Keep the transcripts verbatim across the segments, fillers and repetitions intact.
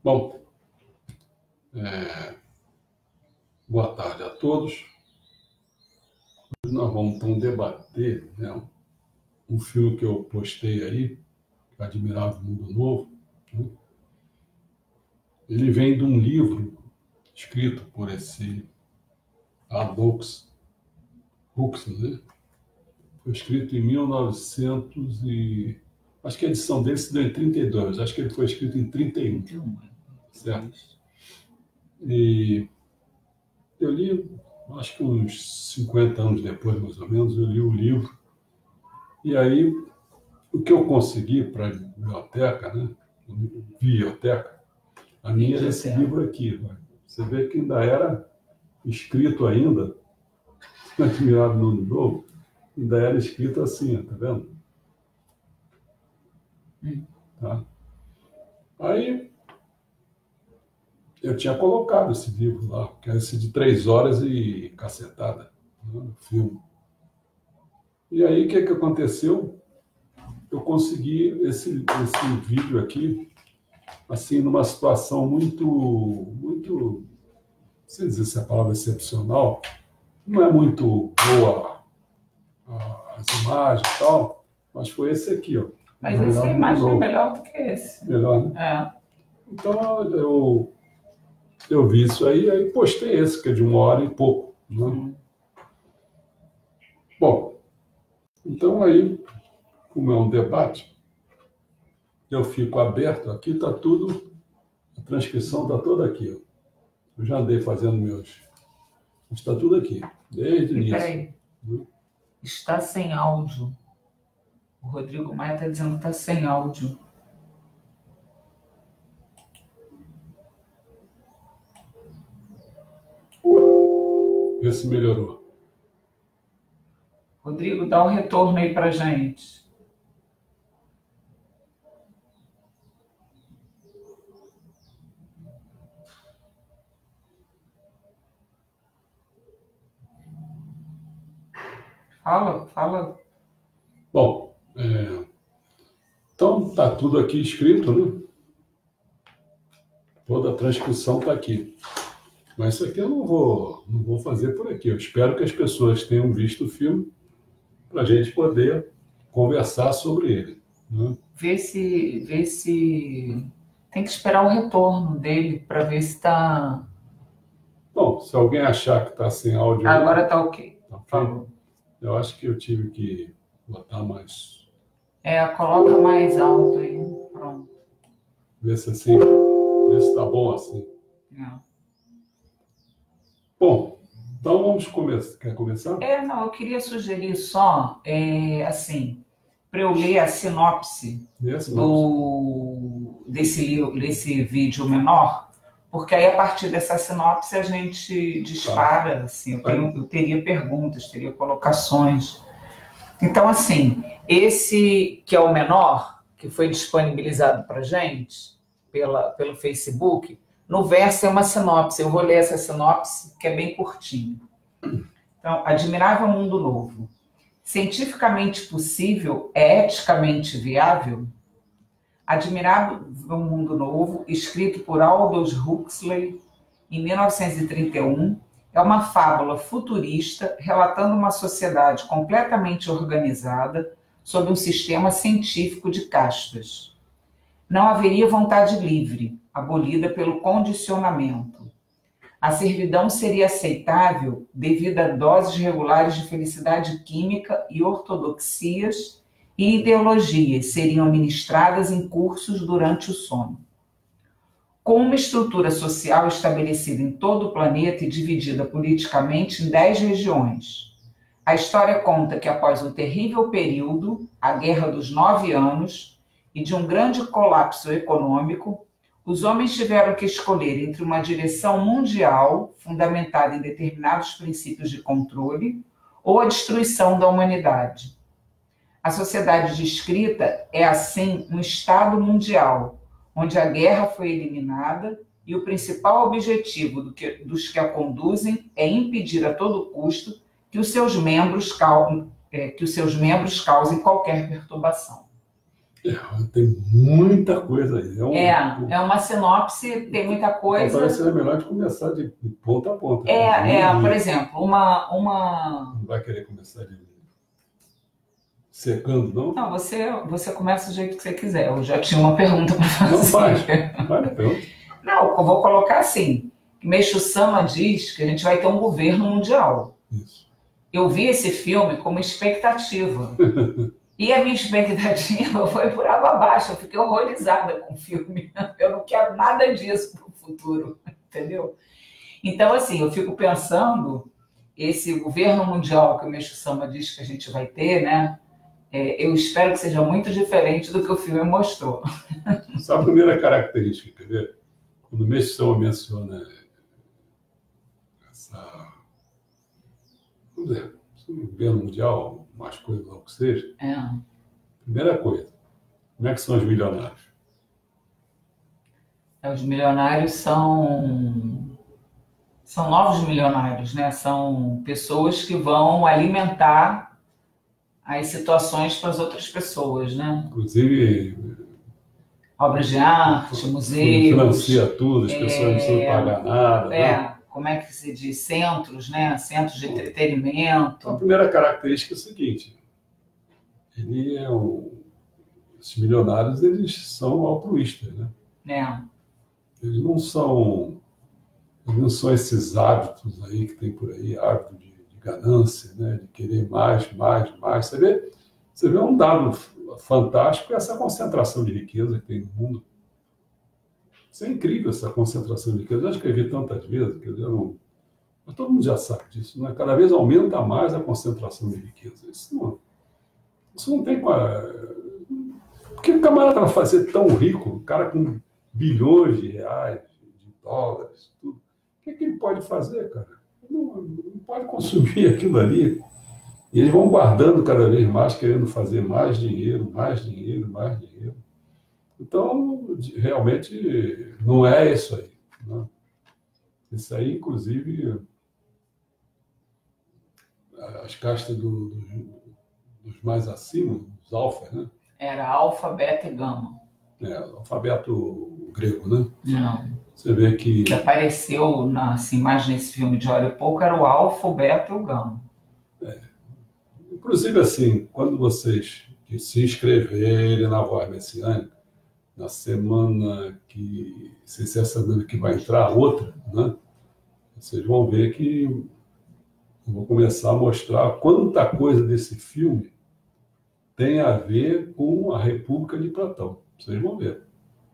Bom, é, boa tarde a todos. Hoje nós vamos então debater, né, um filme que eu postei aí, Admirável Mundo Novo, né? Ele vem de um livro escrito por esse Aldous Huxley, né? Foi escrito em mil e novecentos e... Acho que a edição dele se deu em trinta e dois, acho que ele foi escrito em trinta e um, certo? E eu li, acho que uns cinquenta anos depois, mais ou menos, eu li o livro. E aí, o que eu consegui para a biblioteca, né? Biblioteca, a minha era esse livro aqui. Né? Você vê que ainda era escrito ainda, Admirável Mundo Novo, ainda era escrito assim, tá vendo? Hum. Tá? Aí, eu tinha colocado esse livro lá, que era esse de três horas e cacetada, né, no filme. E aí, o que, que aconteceu? Eu consegui esse, esse vídeo aqui, assim, numa situação muito, muito, não sei dizer se a palavra é excepcional, não é muito boa as imagens e tal, mas foi esse aqui, ó. Mas essa imagem é melhor do que esse. Melhor, né? É. Então, eu, eu vi isso aí, aí postei esse, que é de uma hora e pouco. Né? Hum. Bom, então aí, como é um debate, eu fico aberto, aqui está tudo, a transcrição está toda aqui. Ó. Eu já andei fazendo meus... Está tudo aqui, desde o início. Peraí, hum. Está sem áudio. O Rodrigo Maia está dizendo que está sem áudio. Vê se melhorou. Rodrigo, dá um retorno aí para a gente. Fala, fala. Bom, é... então está tudo aqui escrito, né? Toda a transcrição está aqui. Mas isso aqui eu não vou, não vou fazer por aqui. Eu espero que as pessoas tenham visto o filme para a gente poder conversar sobre ele. Né? Vê se, vê se... Tem que esperar o retorno dele para ver se está... Bom, se alguém achar que está sem áudio... Agora está ok. Tá okay. Eu acho que eu tive que botar mais... É, coloca mais alto aí. Pronto. Vê se assim... Vê se está bom assim. É. Bom, então vamos começar. Quer começar? É, não, eu queria sugerir só, é, assim, para eu ler a sinopse, sinopse. Do, desse, desse vídeo menor, porque aí a partir dessa sinopse a gente dispara, tá. Assim, eu, tenho, eu teria perguntas, teria colocações. Então, assim, esse que é o menor, que foi disponibilizado para a gente pela, pelo Facebook, no verso é uma sinopse, eu vou ler essa sinopse, que é bem curtinho. Então, Admirável Mundo Novo. Cientificamente possível, é eticamente viável? Admirável Mundo Novo, escrito por Aldous Huxley em mil novecentos e trinta e um, é uma fábula futurista relatando uma sociedade completamente organizada sob um sistema científico de castas. Não haveria vontade livre, abolida pelo condicionamento. A servidão seria aceitável devido a doses regulares de felicidade química e ortodoxias e ideologias seriam ministradas em cursos durante o sono. Com uma estrutura social estabelecida em todo o planeta e dividida politicamente em dez regiões, a história conta que após um terrível período, a Guerra dos Nove Anos, e de um grande colapso econômico, os homens tiveram que escolher entre uma direção mundial, fundamentada em determinados princípios de controle, ou a destruição da humanidade. A sociedade descrita é, assim, um Estado mundial, onde a guerra foi eliminada e o principal objetivo do que, dos que a conduzem é impedir a todo custo que os seus membros, é, que os seus membros causem qualquer perturbação. É, tem muita coisa aí. É, um, É, um, é uma sinopse, tem muita coisa. Parece que é melhor de começar de ponta a ponta. É, é, por livro. exemplo, uma, uma. Não vai querer começar de secando, não? Não, você, você começa do jeito que você quiser. Eu já tinha uma pergunta para fazer. Não faz. Vai, pergunta. Não, eu vou colocar assim. Meixo Sama diz que a gente vai ter um governo mundial. Isso. Eu vi esse filme como expectativa. E a minha expectativa foi por água abaixo. Eu fiquei horrorizada com o filme. Eu não quero nada disso para o futuro, entendeu? Então, assim, eu fico pensando, esse governo mundial que o Meixo Sama diz que a gente vai ter, né? É, eu espero que seja muito diferente do que o filme mostrou. Só a primeira característica, quer ver? Quando o Meixo Sama menciona essa, vamos dizer, governo mundial, mais coisas ou o que seja, É. Primeira coisa, como é que são os milionários? É, os milionários são, são novos milionários, né? São pessoas que vão alimentar as situações para as outras pessoas, né? Inclusive, obras de arte, museus. Financia tudo, as pessoas é, não precisam pagar nada. É, né? Como é que se diz? Centros, né? Centros de entretenimento. A primeira característica é a seguinte: ele é um, esses milionários, eles são altruístas, né? É. Eles não são, eles não são esses hábitos aí que tem por aí, hábito de, de ganância, né? De querer mais, mais, mais. Você vê, você vê um dado fantástico, essa concentração de riqueza que tem no mundo. Isso é incrível, essa concentração de riqueza. Eu já escrevi tantas vezes, quer dizer, não, mas todo mundo já sabe disso, né? Cada vez aumenta mais a concentração de riqueza. Isso não, isso não tem... Por que o camarada vai fazer tão rico, o cara com bilhões de reais, de dólares, tudo? O que, que ele pode fazer, cara? Não, não pode consumir aquilo ali. E eles vão guardando cada vez mais, querendo fazer mais dinheiro, mais dinheiro, mais dinheiro. Então, realmente, não é isso aí. Né? Isso aí, inclusive, as castas do, do, dos mais acima, os alfas, né? Era alfa, beta e gama. É, alfabeto grego, né? Não. Você vê que... que apareceu nas imagens desse filme de Olho e Pouco era o alfa, o beta e o gama. É. Inclusive, assim, quando vocês que se inscreverem na Voz Messiânica, na semana que, se essa semana que vai entrar outra, né? Vocês vão ver que eu vou começar a mostrar quanta coisa desse filme tem a ver com a República de Platão. Vocês vão ver.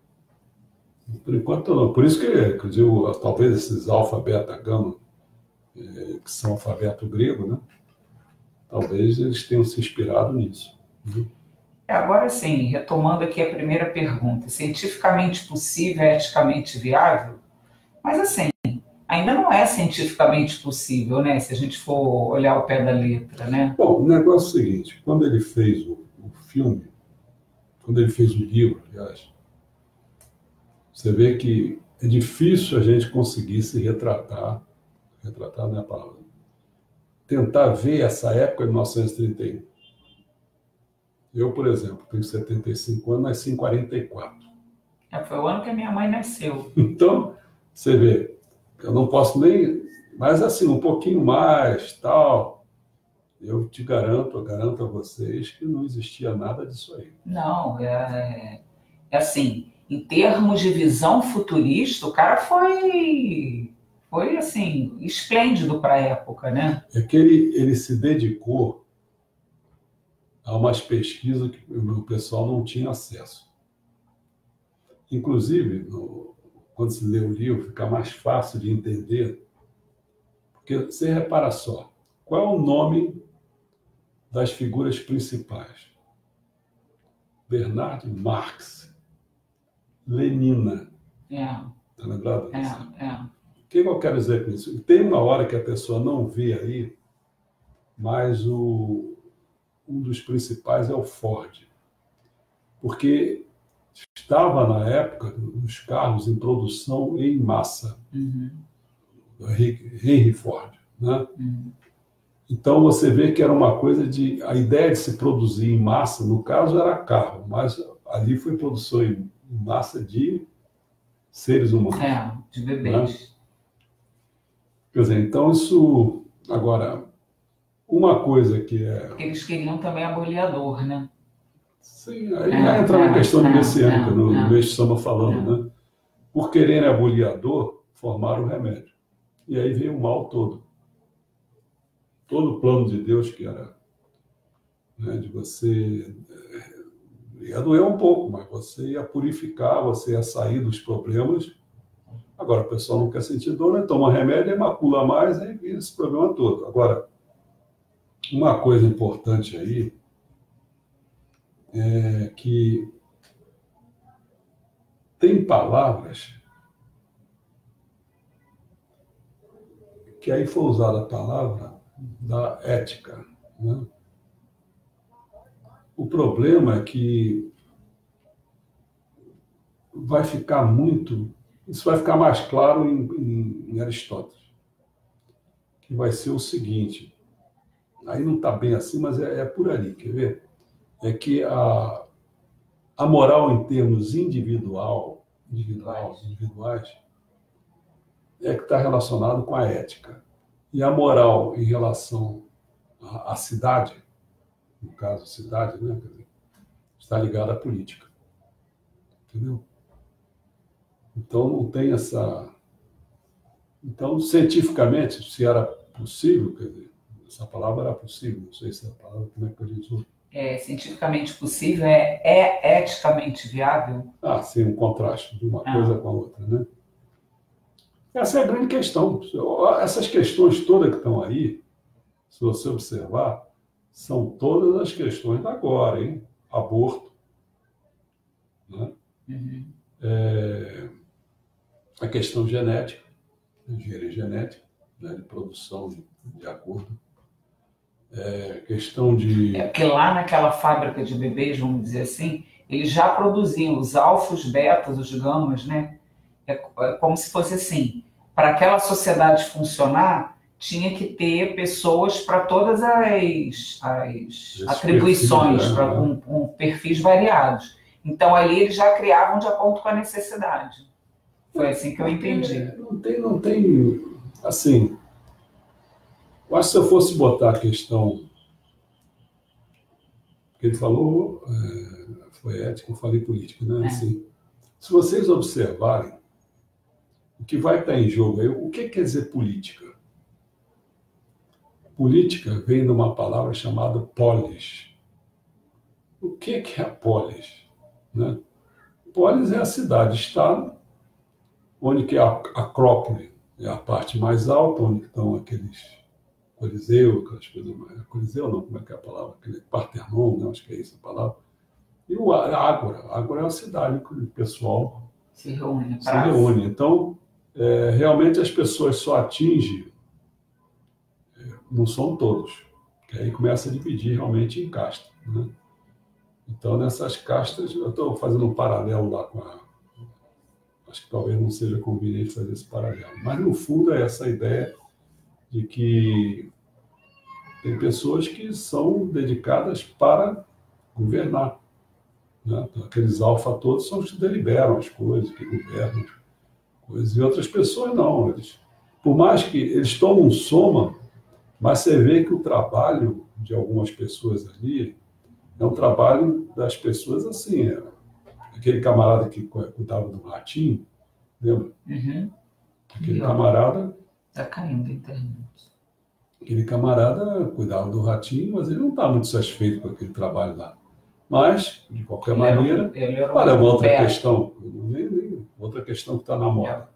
Por enquanto, não. Por isso que, inclusive, talvez esses alfa, beta, gama, que são alfabeto grego, né? Talvez eles tenham se inspirado nisso. Né? Agora sim, retomando aqui a primeira pergunta, cientificamente possível, eticamente viável? Mas assim, ainda não é cientificamente possível, né? Se a gente for olhar o pé da letra, né? Bom, o negócio é o seguinte, quando ele fez o, o filme, quando ele fez o livro, aliás, você vê que é difícil a gente conseguir se retratar, retratar não é a palavra, tentar ver essa época de mil novecentos e trinta e um. Eu, por exemplo, tenho setenta e cinco anos, nasci em quarenta e quatro. É, foi o ano que a minha mãe nasceu. Então, você vê, eu não posso nem... Mas, assim, um pouquinho mais, tal... Eu te garanto, eu garanto a vocês que não existia nada disso aí. Não, é, é assim, em termos de visão futurista, o cara foi, foi assim, esplêndido para a época, né? É que ele, ele se dedicou a umas pesquisas que o meu pessoal não tinha acesso. Inclusive, no, quando se lê o livro, fica mais fácil de entender, porque você repara só, qual é o nome das figuras principais? Bernard Marx, Lenina. É. Está lembrado disso? É, é. O que eu quero dizer com isso? Tem uma hora que a pessoa não vê aí, mas o, um dos principais é o Ford. Porque estava, na época, os carros em produção em massa. Uhum. Henry Ford. Né? Uhum. Então, você vê que era uma coisa de... A ideia de se produzir em massa, no caso, era carro, mas ali foi produção em massa de seres humanos. É, de bebês. Né? Quer dizer, então isso... Agora, uma coisa que é... Eles queriam também abolir a dor, né? Sim, aí É, já entra é, na questão é, messiânica, é, no é. Meixo Sama falando, É. né? Por quererem abolir a dor, formaram o remédio. E aí veio o mal todo. Todo o plano de Deus que era, né, de você... Ia doer um pouco, mas você ia purificar, você ia sair dos problemas. Agora, o pessoal não quer sentir dor, né? Toma remédio, aí macula mais, aí vira esse problema todo. Agora, uma coisa importante aí é que tem palavras que aí foi usada a palavra da ética, né? O problema é que vai ficar muito... Isso vai ficar mais claro em, em, em Aristóteles, que vai ser o seguinte, aí não está bem assim, mas é, é por ali, quer ver? É que a, a moral em termos individual, individual, individuais, é que está relacionado com a ética. E a moral em relação à, à cidade, no caso cidade, né, quer dizer, está ligada à política. Entendeu? Então não tem essa... Então, cientificamente, se era possível, quer dizer, essa palavra era possível, não sei se é a palavra, como é que eu digo? É cientificamente possível, é, é eticamente viável? Ah, sim, um contraste de uma Ah. coisa com a outra, né? Essa é a grande questão. Essas questões todas que estão aí, se você observar, são todas as questões da agora, hein? Aborto, né? Uhum. É... a questão genética, engenharia genética, né, de produção de, de acordo. É, questão de... É porque lá naquela fábrica de bebês, vamos dizer assim, eles já produziam os alfas, betas, os gamas, né? É, é como se fosse assim, para aquela sociedade funcionar, tinha que ter pessoas para todas as, as atribuições, perfis, pra, né? com, com perfis variados. Então ali eles já criavam de acordo com a necessidade. Foi assim que eu entendi. Não tem, não tem, assim, eu acho que se eu fosse botar a questão que ele falou, é, foi ética, eu falei política, né? É. Assim, se vocês observarem, o que vai estar em jogo aí, o que quer dizer política? Política vem de uma palavra chamada polis. O que é a polis? Né? Polis é a cidade-estado, onde que é a Acrópole, é a parte mais alta, onde estão aqueles Coliseu, aquelas coisas mais... Coliseu não, como é que é a palavra? Aquele Partenon, né? Acho que é isso a palavra. E o Ágora. Ágora é uma cidade que o pessoal se reúne. Se reúne. Então, é, realmente as pessoas só atingem, não são todos, que aí começa a dividir realmente em castas, né? Então, nessas castas, eu estou fazendo um paralelo lá com a... Acho que talvez não seja conveniente fazer esse paralelo, mas no fundo é essa ideia de que tem pessoas que são dedicadas para governar, né? Então, aqueles alfa todos são os que deliberam as coisas, que governam as coisas, e outras pessoas não. Eles, por mais que eles tomam soma, mas você vê que o trabalho de algumas pessoas ali é um trabalho das pessoas assim. É, aquele camarada que cuidava do ratinho, lembra? Uhum. Aquele camarada... Está caindo a internet. Aquele camarada cuidava do ratinho, mas ele não está muito satisfeito com aquele trabalho lá. Mas, de qualquer ele maneira, era, ele era olha, uma outra perto. questão, nem, nem, outra questão que está na moda.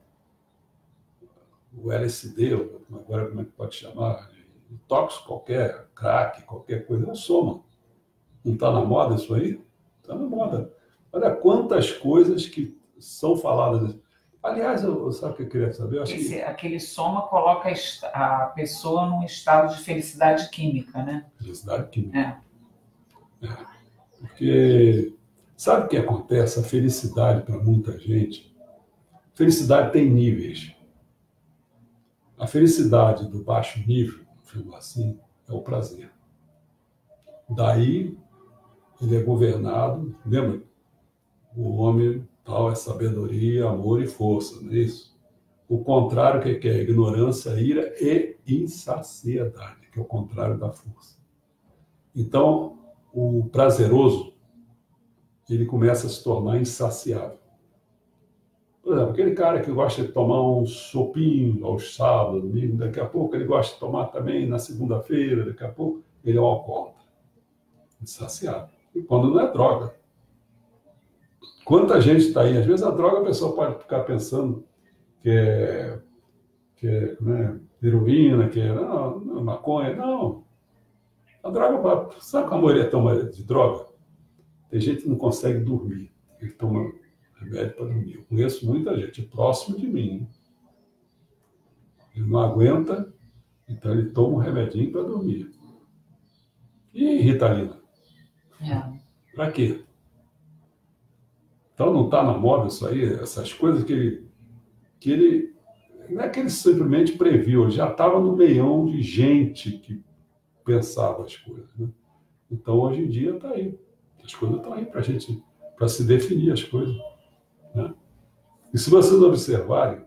O L S D, agora como é que pode chamar? O tóxico qualquer, crack, qualquer coisa, é um soma. Não está na moda isso aí? Está na moda. Olha quantas coisas que são faladas. Aliás, eu, sabe o que eu queria saber? Eu acho Esse, que... Aquele soma coloca a pessoa num estado de felicidade química, né? Felicidade química. É. É. Porque sabe o que acontece? A felicidade para muita gente, felicidade tem níveis. A felicidade do baixo nível, vamos assim, é o prazer. Daí ele é governado, lembra? o homem tal é sabedoria, amor e força, não é isso? O contrário, o que é? Ignorância, ira e insaciedade, que é o contrário da força. Então, o prazeroso, ele começa a se tornar insaciável. Por exemplo, aquele cara que gosta de tomar um sopinho aos sábados, domingo, daqui a pouco ele gosta de tomar também na segunda-feira, daqui a pouco ele é um alcoólatra, insaciável. E quando não é droga. Quanta gente está aí, às vezes a droga a pessoa pode ficar pensando que é, que é né, heroína, que é não, não, maconha, não. A droga, sabe como a maioria toma de droga? Tem gente que não consegue dormir, ele toma remédio para dormir. Eu conheço muita gente próximo de mim. Ele não aguenta, então ele toma um remedinho para dormir. E Ritalina? É. Para quê? Então não está na moda isso aí, essas coisas que ele, que ele... Não é que ele simplesmente previu, ele já estava no meião de gente que pensava as coisas. Né? Então hoje em dia está aí. As coisas estão aí para a gente, para se definir as coisas. Né? E se vocês observarem,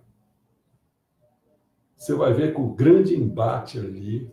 você vai ver que o grande embate ali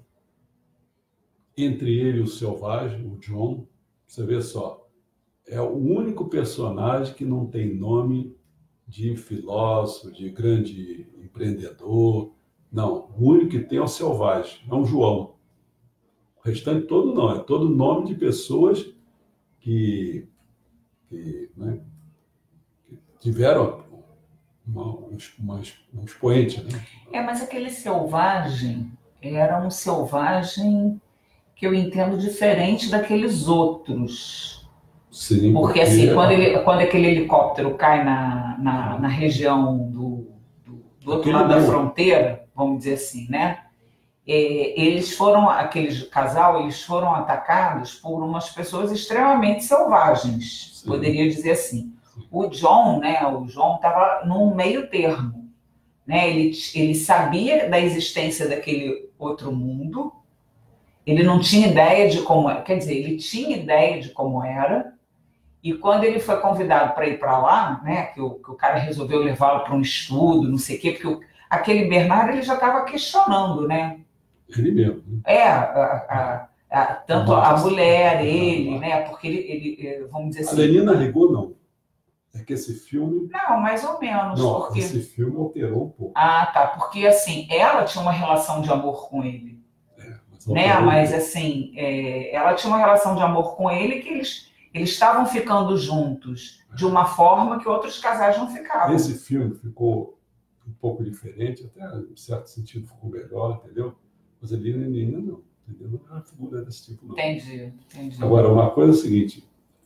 entre ele e o selvagem, o John, você vê só, é o único personagem que não tem nome de filósofo, de grande empreendedor. Não, o único que tem é o selvagem, é um João. O restante todo não, é todo nome de pessoas que, que, né, que tiveram uma, uma, um expoente. Né? É, mas aquele selvagem era um selvagem que eu entendo diferente daqueles outros. Sim, porque, porque assim, quando, ele, quando aquele helicóptero cai na, na, na região do, do, do outro lado da fronteira, vamos dizer assim, né? É, eles foram, aquele casal, eles foram atacados por umas pessoas extremamente selvagens, Sim. poderia dizer assim. O John, né, o John estava num meio termo, né? Ele, ele sabia da existência daquele outro mundo, ele não tinha ideia de como era, quer dizer, ele tinha ideia de como era, e quando ele foi convidado para ir para lá, né, que o, que o cara resolveu levá-lo para um estudo, não sei o quê, porque o, aquele Bernardo ele já estava questionando, né? Ele mesmo. É, a, a, a, tanto a mulher, ele, né? Porque ele, ele, vamos dizer assim... A Lenina Rigaud, não. É que esse filme... Não, mais ou menos. Não, porque... esse filme alterou um pouco. Ah, tá. Porque, assim, ela tinha uma relação de amor com ele. É, mas né? Mas, assim, é, ela tinha uma relação de amor com ele que eles... Eles estavam ficando juntos de uma forma que outros casais não ficavam. Esse filme ficou um pouco diferente, até em certo sentido ficou melhor, entendeu? Mas a Lenina não, entendeu? Não é uma figura desse tipo, não. Entendi, entendi. Agora, uma coisa é a seguinte,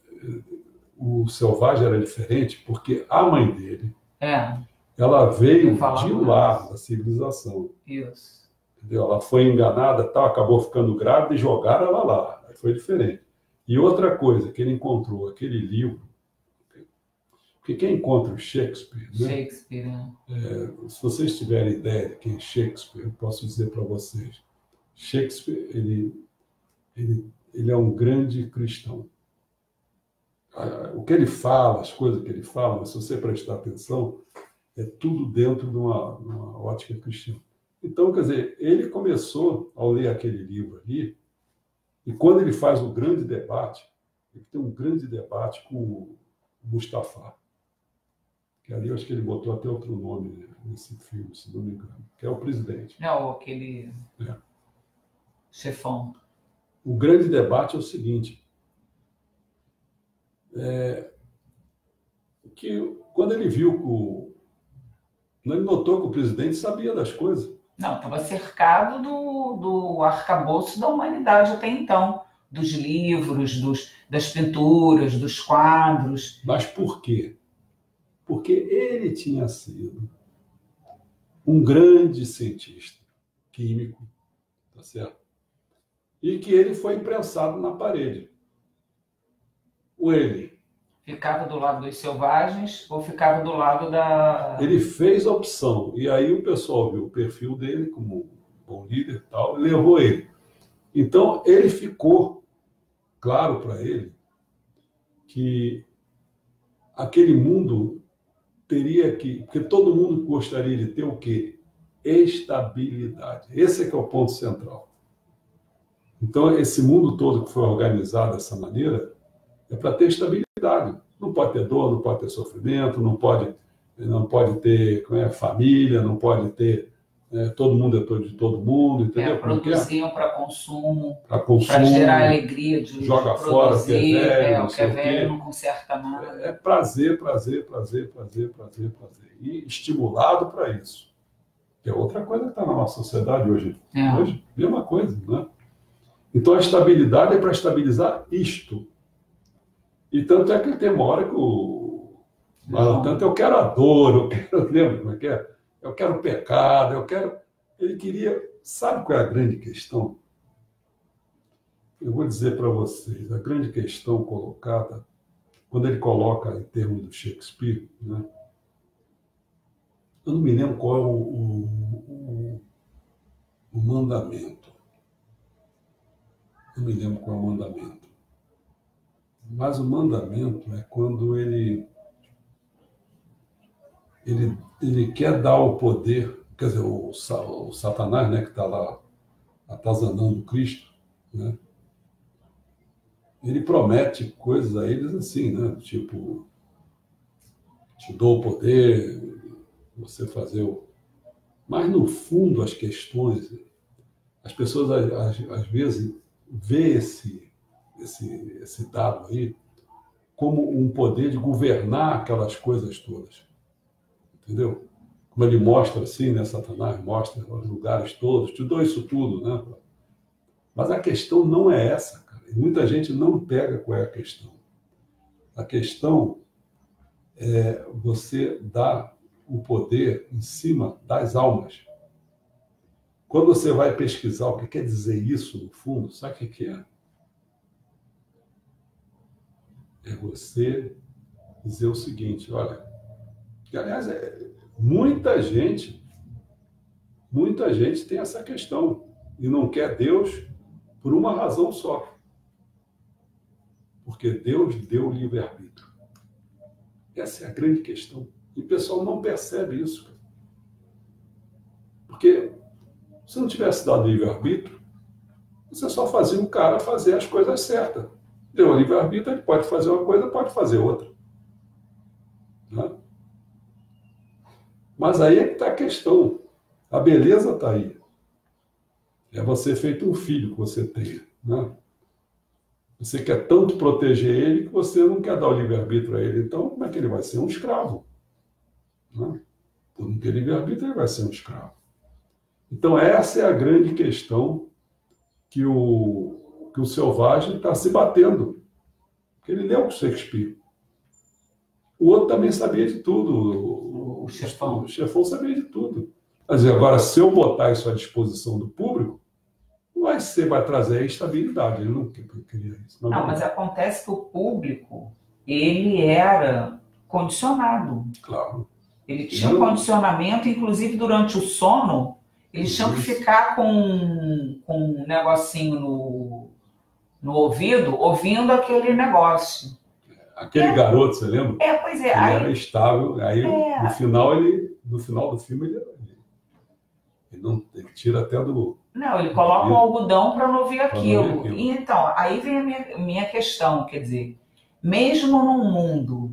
o Selvagem era diferente porque a mãe dele, é. ela veio de lá da civilização. Isso. Entendeu? Ela foi enganada, tal, acabou ficando grávida e jogaram ela lá. Aí foi diferente. E outra coisa que ele encontrou, aquele livro, porque quem encontra o Shakespeare, né? Shakespeare, é, se vocês tiverem ideia de quem é Shakespeare, eu posso dizer para vocês, Shakespeare, ele, ele, ele é um grande cristão. O que ele fala, as coisas que ele fala, se você prestar atenção, é tudo dentro de uma, uma ótica cristã. Então, quer dizer, ele começou, ao ler aquele livro ali, e quando ele faz um grande debate, ele tem um grande debate com o Mustafa, que ali eu acho que ele botou até outro nome, né, nesse filme, se não me engano, que é o presidente. Não, aquele é. chefão. O grande debate é o seguinte, é, que quando ele viu que o... Ele notou que o presidente sabia das coisas. Não, estava cercado do, do arcabouço da humanidade até então, dos livros, dos, das pinturas, dos quadros. Mas por quê? Porque ele tinha sido um grande cientista químico, tá certo? E que ele foi imprensado na parede. Ou ele... Ficava do lado dos selvagens ou ficava do lado da... Ele fez a opção. E aí o pessoal viu o perfil dele como um bom líder e tal, e levou ele. Então, ele ficou claro para ele que aquele mundo teria que... Porque todo mundo gostaria de ter o quê? Estabilidade. Esse é que é o ponto central. Então, esse mundo todo que foi organizado dessa maneira é para ter estabilidade. Não pode ter dor, não pode ter sofrimento, não pode, não pode ter como é, família, não pode ter... É, todo mundo é todo de todo mundo, entendeu? É, produziam para consumo, para consumo, para gerar alegria de joga de fora o que é produzir, velho, é, não o que sei é o velho quê. não conserta nada. É prazer, prazer, prazer, prazer, prazer, prazer. E estimulado para isso. Que é outra coisa que está na nossa sociedade hoje. É. Hoje, mesma coisa, né? Então a estabilidade é para estabilizar isto. E tanto é que tem uma hora que o... Mas, tanto eu quero a dor, eu quero... Lembra como é que é? Eu quero o pecado, eu quero... Ele queria... Sabe qual é a grande questão? Eu vou dizer para vocês, a grande questão colocada, quando ele coloca em termos do Shakespeare, né? Eu não me lembro qual é o, o, o mandamento. Eu não me lembro qual é o mandamento. Mas o mandamento é quando ele, ele, ele quer dar o poder, quer dizer, o, o Satanás, né, que está lá atazanando Cristo, né? Ele promete coisas a eles assim, né? Tipo, te dou o poder, você fazer o... Mas, no fundo, as questões, as pessoas, às, às vezes, vê esse, esse, esse dado aí como um poder de governar aquelas coisas todas. Entendeu? Como ele mostra assim, né? Satanás mostra os lugares todos, te dou isso tudo, né? Mas a questão não é essa, cara. E muita gente não pega qual é a questão. A questão é você dar o poder em cima das almas. Quando você vai pesquisar o que quer dizer isso, no fundo, sabe o que é? É você dizer o seguinte, olha, que, aliás, é, muita gente, muita gente tem essa questão e não quer Deus por uma razão só. Porque Deus deu o livre-arbítrio. Essa é a grande questão. E o pessoal não percebe isso. Porque se não tivesse dado livre-arbítrio, você só fazia o cara fazer as coisas certas. Deu o livre-arbítrio, ele pode fazer uma coisa, pode fazer outra. Né? Mas aí é que está a questão. A beleza está aí. É você feito um filho que você tenha. Né? Você quer tanto proteger ele que você não quer dar o livre-arbítrio a ele. Então, como é que ele vai ser? Um escravo. Né? Por não ter livre-arbítrio, ele vai ser um escravo. Então, essa é a grande questão que o, que o selvagem está se batendo. Porque ele leu o Shakespeare. O outro também sabia de tudo. O, o chefão. O chefão sabia de tudo. Mas agora, se eu botar isso à disposição do público, vai ser, vai trazer a estabilidade. Ele não queria isso. Não, não, mas acontece que o público, ele era condicionado. Claro. Ele tinha um condicionamento, inclusive durante o sono, eles tinham que ficar com, com um negocinho no, no ouvido, ouvindo aquele negócio. Aquele é, garoto, você lembra? É, pois é. Ele aí, era estável, aí é, no final ele, no final do filme ele, ele não ele tira até do... Não, ele coloca um algodão para não ouvir aquilo. Não ouvir aquilo. E então, aí vem a minha, minha questão, quer dizer, mesmo num mundo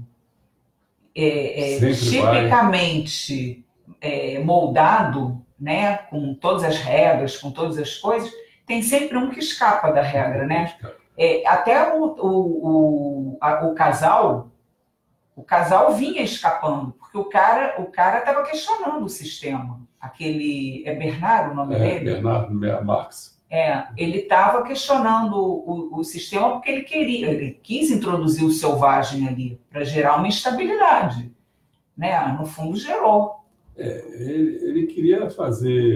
é, é, tipicamente é, moldado, né, com todas as regras, com todas as coisas, tem sempre um que escapa da regra, né? É, até o, o, o, a, o casal, o casal vinha escapando, porque o cara o cara estava questionando o sistema. Aquele, é Bernardo o nome é, dele? Bernardo Marx. É, ele estava questionando o, o sistema porque ele queria, ele quis introduzir o selvagem ali, para gerar uma instabilidade. Né? No fundo, gerou. É, ele, ele queria fazer...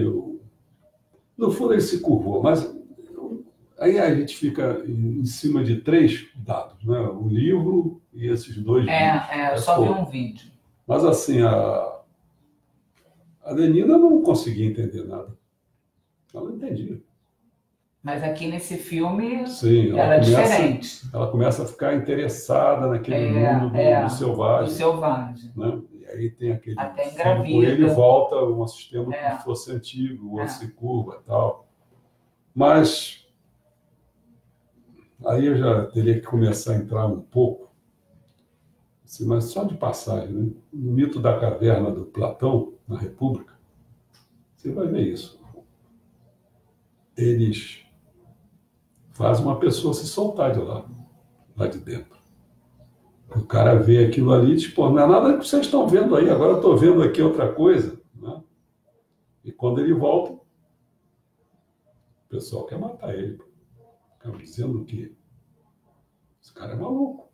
No fundo, ele se curvou, mas aí a gente fica em cima de três dados, né? O livro e esses dois é, vídeos. É, eu só vi um vídeo. Mas assim, a, a Lenina não conseguia entender nada. Ela não entendia. Mas aqui nesse filme, sim, ela, ela é começa, diferente. ela começa a ficar interessada naquele É, mundo do, é, do selvagem. do selvagem. Né? E aí tem aquele Até filho com ele engravida. volta a um sistema É. que fosse antigo, o outro É. se curva e tal. Mas aí eu já teria que começar a entrar um pouco, assim, mas só de passagem, né? No mito da caverna do Platão, na República, você vai ver isso. Eles fazem uma pessoa se soltar de lá, lá de dentro. O cara vê aquilo ali e diz, pô, não é nada que vocês estão vendo aí, agora eu estou vendo aqui outra coisa. Né? E quando ele volta, o pessoal quer matar ele. Ficam dizendo que esse cara é maluco.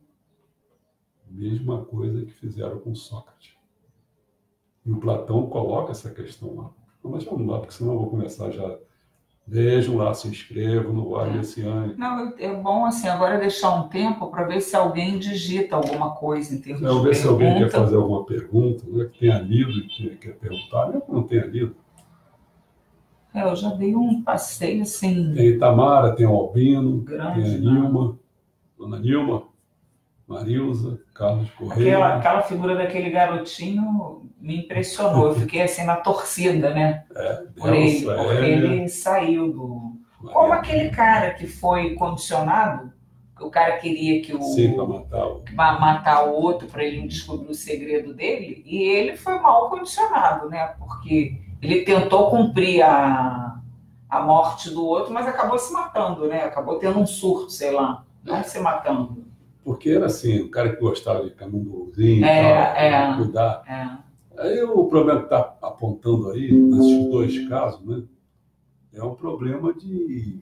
Mesma coisa que fizeram com Sócrates. E o Platão coloca essa questão lá. Mas vamos lá, porque senão eu vou começar já. Vejam lá, se inscrevam no Guarda Messiânico. Não, é bom assim, agora deixar um tempo para ver se alguém digita alguma coisa em termos Não, de ver se alguém quer pergunta. fazer alguma pergunta, né, que tenha lido e que quer perguntar, mesmo que não tenha lido. É, eu já dei um passeio assim. Tem Itamara, tem o Albino, Grande, tem a Nilma, Dona Nilma, Marilza, Carlos Correia. Aquela, aquela figura daquele garotinho me impressionou. Eu fiquei assim na torcida, né? É, Por ele, Elsa, porque Hélia, ele saiu do. Maria. Como aquele cara que foi condicionado, que o cara queria que o. Sim, para matar o. ma- matar o outro para ele não descobrir o segredo dele, e ele foi mal condicionado, né? Porque ele tentou cumprir a, a morte do outro, mas acabou se matando, né? Acabou tendo um surto, sei lá, não se matando. Porque era assim, o cara que gostava de camundonzinho É, e tal, é. cuidar. É. Aí o problema que está apontando aí, nesses dois casos, né, é um problema de.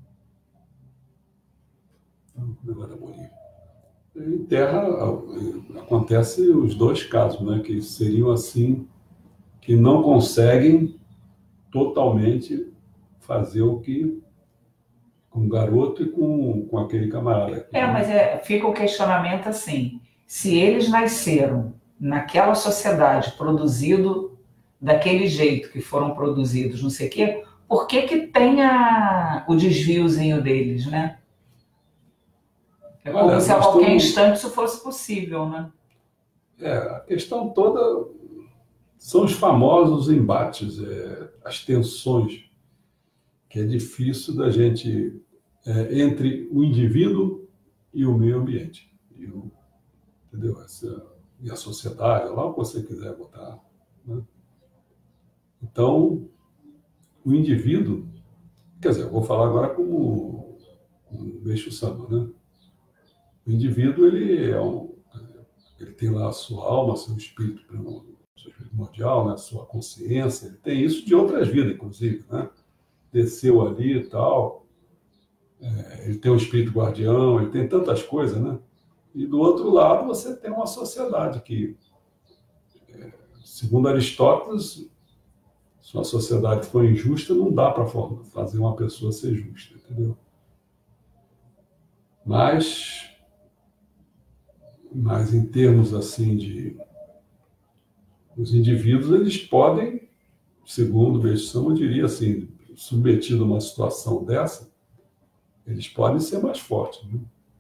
Negócio da Bolívia. Em terra acontece os dois casos, né, que seriam assim, que não conseguem totalmente fazer o que com o garoto e com, com aquele camarada. É, mas é, fica o questionamento assim: se eles nasceram naquela sociedade, produzido daquele jeito que foram produzidos, não sei o quê, por que que tem a, o desviozinho deles, né? É como Olha, se a nós qualquer estamos- instante isso fosse possível, né? É, a questão toda são os famosos embates, é, as tensões, que é difícil da gente, é, entre o indivíduo e o meio ambiente. E, o, entendeu? Essa, e a sociedade, lá o que você quiser botar. Né? Então, o indivíduo, quer dizer, eu vou falar agora como um Meixo Sama, né? O indivíduo, ele é um, ele tem lá a sua alma, seu espírito primordial, né? Sua consciência, ele tem isso de outras vidas, inclusive, né? Desceu ali e tal, é, ele tem um espírito guardião, ele tem tantas coisas, né? E do outro lado você tem uma sociedade que, é, segundo Aristóteles, se uma sociedade for injusta, não dá para fazer uma pessoa ser justa, entendeu? Mas, mas em termos assim de os indivíduos, eles podem, segundo o Meixo, eu diria assim, submetido a uma situação dessa, eles podem ser mais fortes. Né?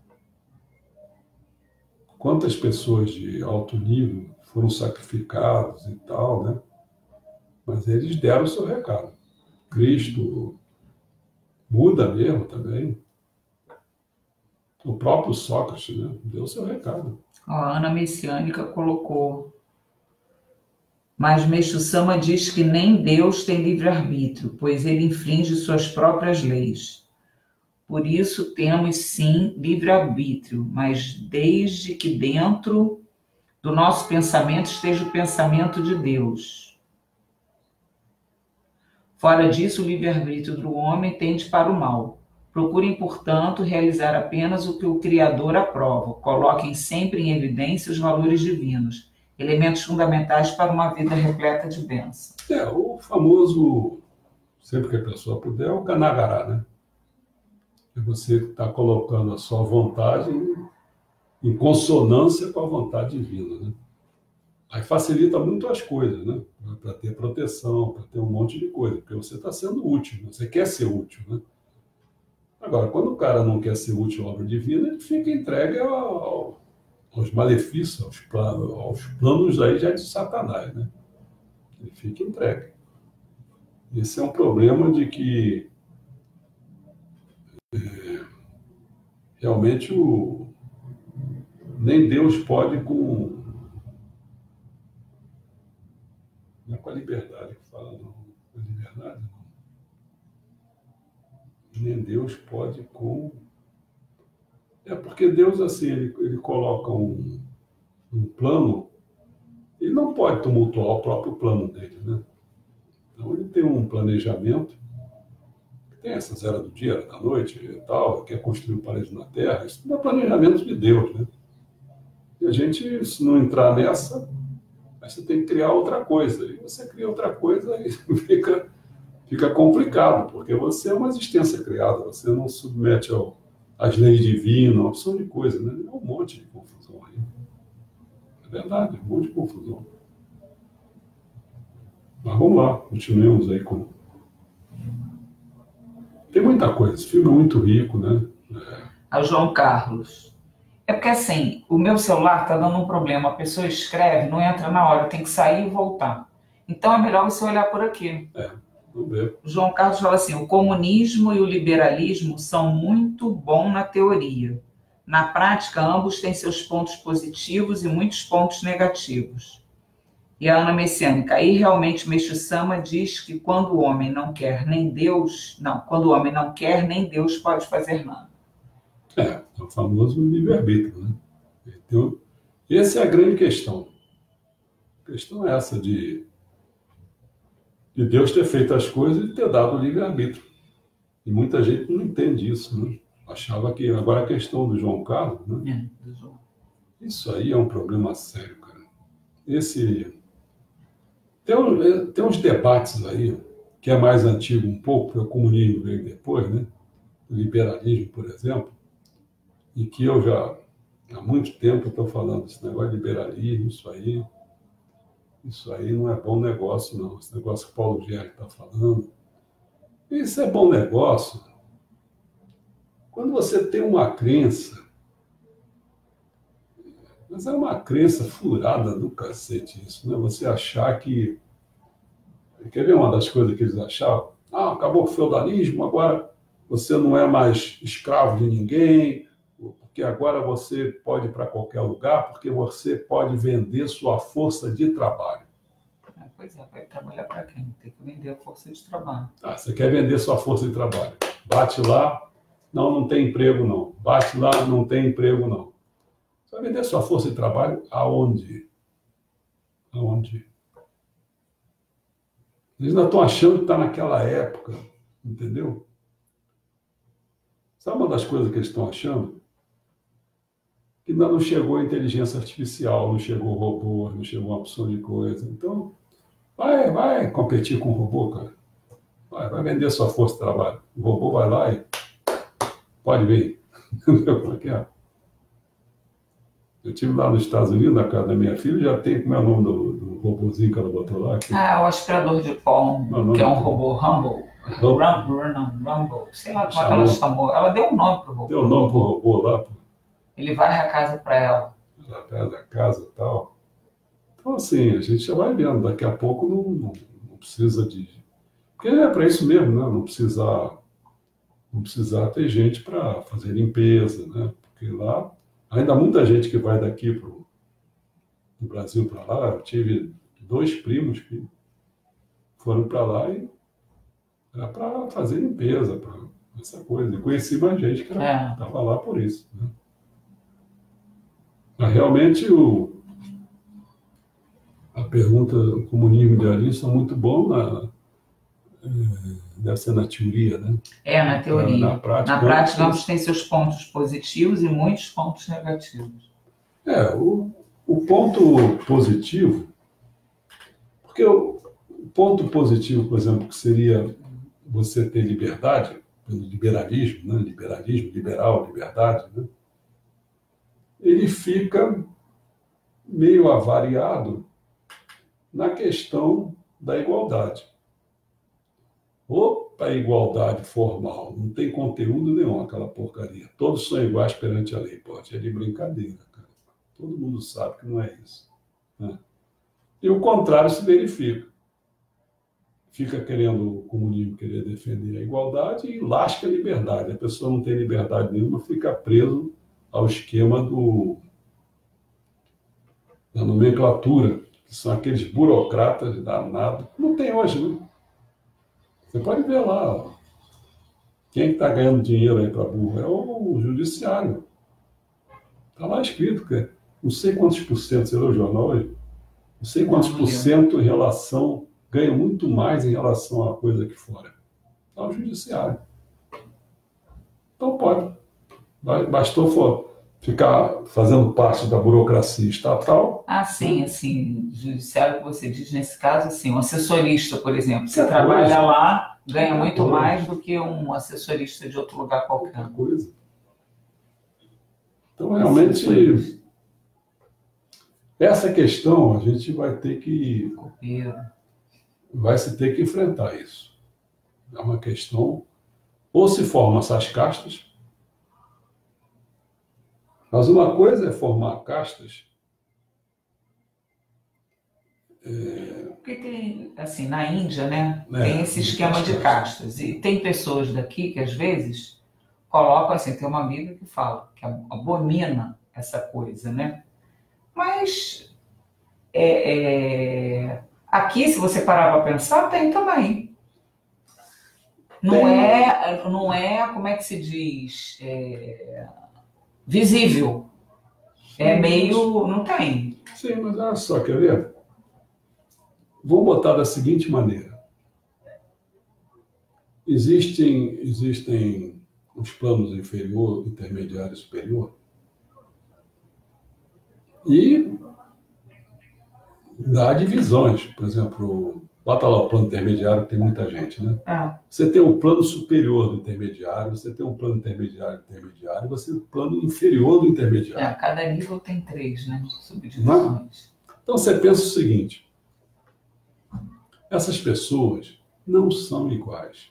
Quantas pessoas de alto nível foram sacrificadas e tal, né? Mas eles deram o seu recado. Cristo, Buda mesmo também. O próprio Sócrates, né? Deu o seu recado. A Ana Messiânica colocou: mas Meixo Sama diz que nem Deus tem livre-arbítrio, pois ele infringe suas próprias leis. Por isso temos sim livre-arbítrio, mas desde que dentro do nosso pensamento esteja o pensamento de Deus. Fora disso, o livre-arbítrio do homem tende para o mal. Procurem, portanto, realizar apenas o que o Criador aprova. Coloquem sempre em evidência os valores divinos, elementos fundamentais para uma vida repleta de bênção. É, o famoso, sempre que a pessoa puder, é o Kanagará, né? É você estar colocando a sua vontade em, em consonância com a vontade divina, né? Aí facilita muito as coisas, né? Para ter proteção, para ter um monte de coisa, porque você está sendo útil, né? Você quer ser útil, né? Agora, quando o cara não quer ser útil à obra divina, ele fica entregue ao, aos malefícios, aos planos, aos planos aí já de Satanás, né? Ele fica entregue. Esse é um problema de que é, realmente o, nem Deus pode com... Não é com a liberdade que fala, não. Com a liberdade, não. Nem Deus pode com... É porque Deus, assim, ele, ele coloca um, um plano, ele não pode tumultuar o próprio plano dele, né? Então ele tem um planejamento, tem essas eras do dia, era da noite e tal, quer construir um paraíso na Terra, isso não é planejamento de Deus, né? E a gente, se não entrar nessa, aí você tem que criar outra coisa. E você cria outra coisa e fica, fica complicado, porque você é uma existência criada, você não submete ao, às leis divinas, uma opção de coisa, né? É um monte de confusão aí. É verdade, um monte de confusão. Mas vamos lá, continuemos aí com... Tem muita coisa, esse filme é muito rico, né? É. Ao João Carlos. É porque assim, o meu celular está dando um problema, a pessoa escreve, não entra na hora, tem que sair e voltar. Então é melhor você olhar por aqui. É, vamos ver. O João Carlos fala assim, o comunismo e o liberalismo são muito bons na teoria. Na prática, ambos têm seus pontos positivos e muitos pontos negativos. E a Ana Messiânica, aí realmente Meixo Sama diz que quando o homem não quer nem Deus, não, quando o homem não quer, nem Deus pode fazer nada. É, é o famoso livre-arbítrio, né? Então, essa é a grande questão. A questão é essa de, de Deus ter feito as coisas e ter dado o livre-arbítrio. E muita gente não entende isso, né? Achava que... Agora a questão do João Carlos, né? É, do João. Isso aí é um problema sério, cara. Esse... Tem, um, tem uns debates aí, que é mais antigo um pouco, porque o comunismo veio depois, né? O liberalismo, por exemplo, e que eu já, há muito tempo, estou falando desse negócio de liberalismo, isso aí, isso aí não é bom negócio, não. Esse negócio que o Paulo Gérard está falando. Isso é bom negócio quando você tem uma crença, mas é uma crença furada do cacete isso, né? Você achar que... Quer ver uma das coisas que eles achavam? Ah, acabou o feudalismo, agora você não é mais escravo de ninguém, porque agora você pode ir para qualquer lugar, porque você pode vender sua força de trabalho. Ah, pois é, vai trabalhar para quem? Tem que vender a força de trabalho. Ah, você quer vender sua força de trabalho. Bate lá, não, não tem emprego não. Bate lá, não tem emprego não. Você vai vender sua força de trabalho aonde? Aonde? Eles ainda estão achando que está naquela época, entendeu? Sabe uma das coisas que eles estão achando? Que ainda não chegou a inteligência artificial, não chegou o robô, não chegou uma opção de coisa. Então, vai, vai competir com o robô, cara. Vai, vai vender sua força de trabalho. O robô vai lá e pode vir. Entendeu como é que é? Eu estive lá nos Estados Unidos, na casa da minha filha, já tem como é o nome do, do robôzinho que ela botou lá. Que... Ah, o aspirador de pó, não, não, que é um não. robô Rumble. Rumble, não, Rumble. Sei lá como é que ela chamou. Ela deu um nome pro robô. Deu um nome pro robô lá, pô. Ele varre a casa para ela. Ela pega a casa e tal. Então, assim, a gente já vai vendo. Daqui a pouco não, não, não precisa de... Porque é para isso mesmo, né? Não precisar, não precisar ter gente para fazer limpeza, né? Porque lá, ainda há muita gente que vai daqui pro, do Brasil para lá. Eu tive dois primos que foram para lá e era para fazer limpeza, para essa coisa. E conheci mais gente que estava é. lá por isso, né? Mas realmente o, a pergunta, o comunismo idealista é muito bom, na, é, deve ser na teoria, né? É, na teoria. Na, na prática, na prática ambos têm seus pontos positivos e muitos pontos negativos. É, o, o ponto positivo, porque o, o ponto positivo, por exemplo, que seria você ter liberdade, pelo liberalismo, né? Liberalismo, liberal, liberdade, né? Ele fica meio avariado na questão da igualdade. Ou para a igualdade formal. Não tem conteúdo nenhum aquela porcaria. Todos são iguais perante a lei. Pode, é de brincadeira, cara. Todo mundo sabe que não é isso. Né? E o contrário se verifica. Fica querendo o comunismo, querer defender a igualdade e lasca a liberdade. A pessoa não tem liberdade nenhuma, fica preso ao esquema do, da nomenclatura, que são aqueles burocratas danados. Não tem hoje, né? Você pode ver lá, ó. Quem está ganhando dinheiro aí para burro é o judiciário. Está lá escrito que não sei quantos por cento, você leu o jornal aí? Não sei quantos por cento em relação, ganha muito mais em relação à coisa aqui fora. Está o judiciário. Então pode. Bastou for ficar fazendo parte da burocracia estatal. Ah, sim, assim, judiciário que você diz, nesse caso, assim, um assessorista, por exemplo, você Outra trabalha coisa. lá, ganha Outra muito coisa. mais do que um assessorista de outro lugar qualquer. Outra coisa. Então, realmente, essa questão a gente vai ter que... Copeiro. Vai se ter que enfrentar isso. É uma questão... Ou se formam essas castas, mas uma coisa é formar castas... É... Porque tem, assim, na Índia, né, É, tem esse esquema de castas. E tem pessoas daqui que, às vezes, colocam, assim, tem uma amiga que fala, que abomina essa coisa, né? Mas, é, é, aqui, se você parar para pensar, tem também. Não Tem. é, não é, como é que se diz, é, visível. É meio, não tem. Sim, mas olha só, quer ver? Vou botar da seguinte maneira. Existem, existem os planos inferior, intermediário e superior. E dá divisões. Por exemplo, bota lá o plano intermediário, tem muita gente, né? Ah. Você tem o plano superior do intermediário, você tem um plano intermediário do intermediário, você tem o plano inferior do intermediário. É, cada nível tem três, né? Subdivisões. Então você pensa o seguinte: essas pessoas não são iguais.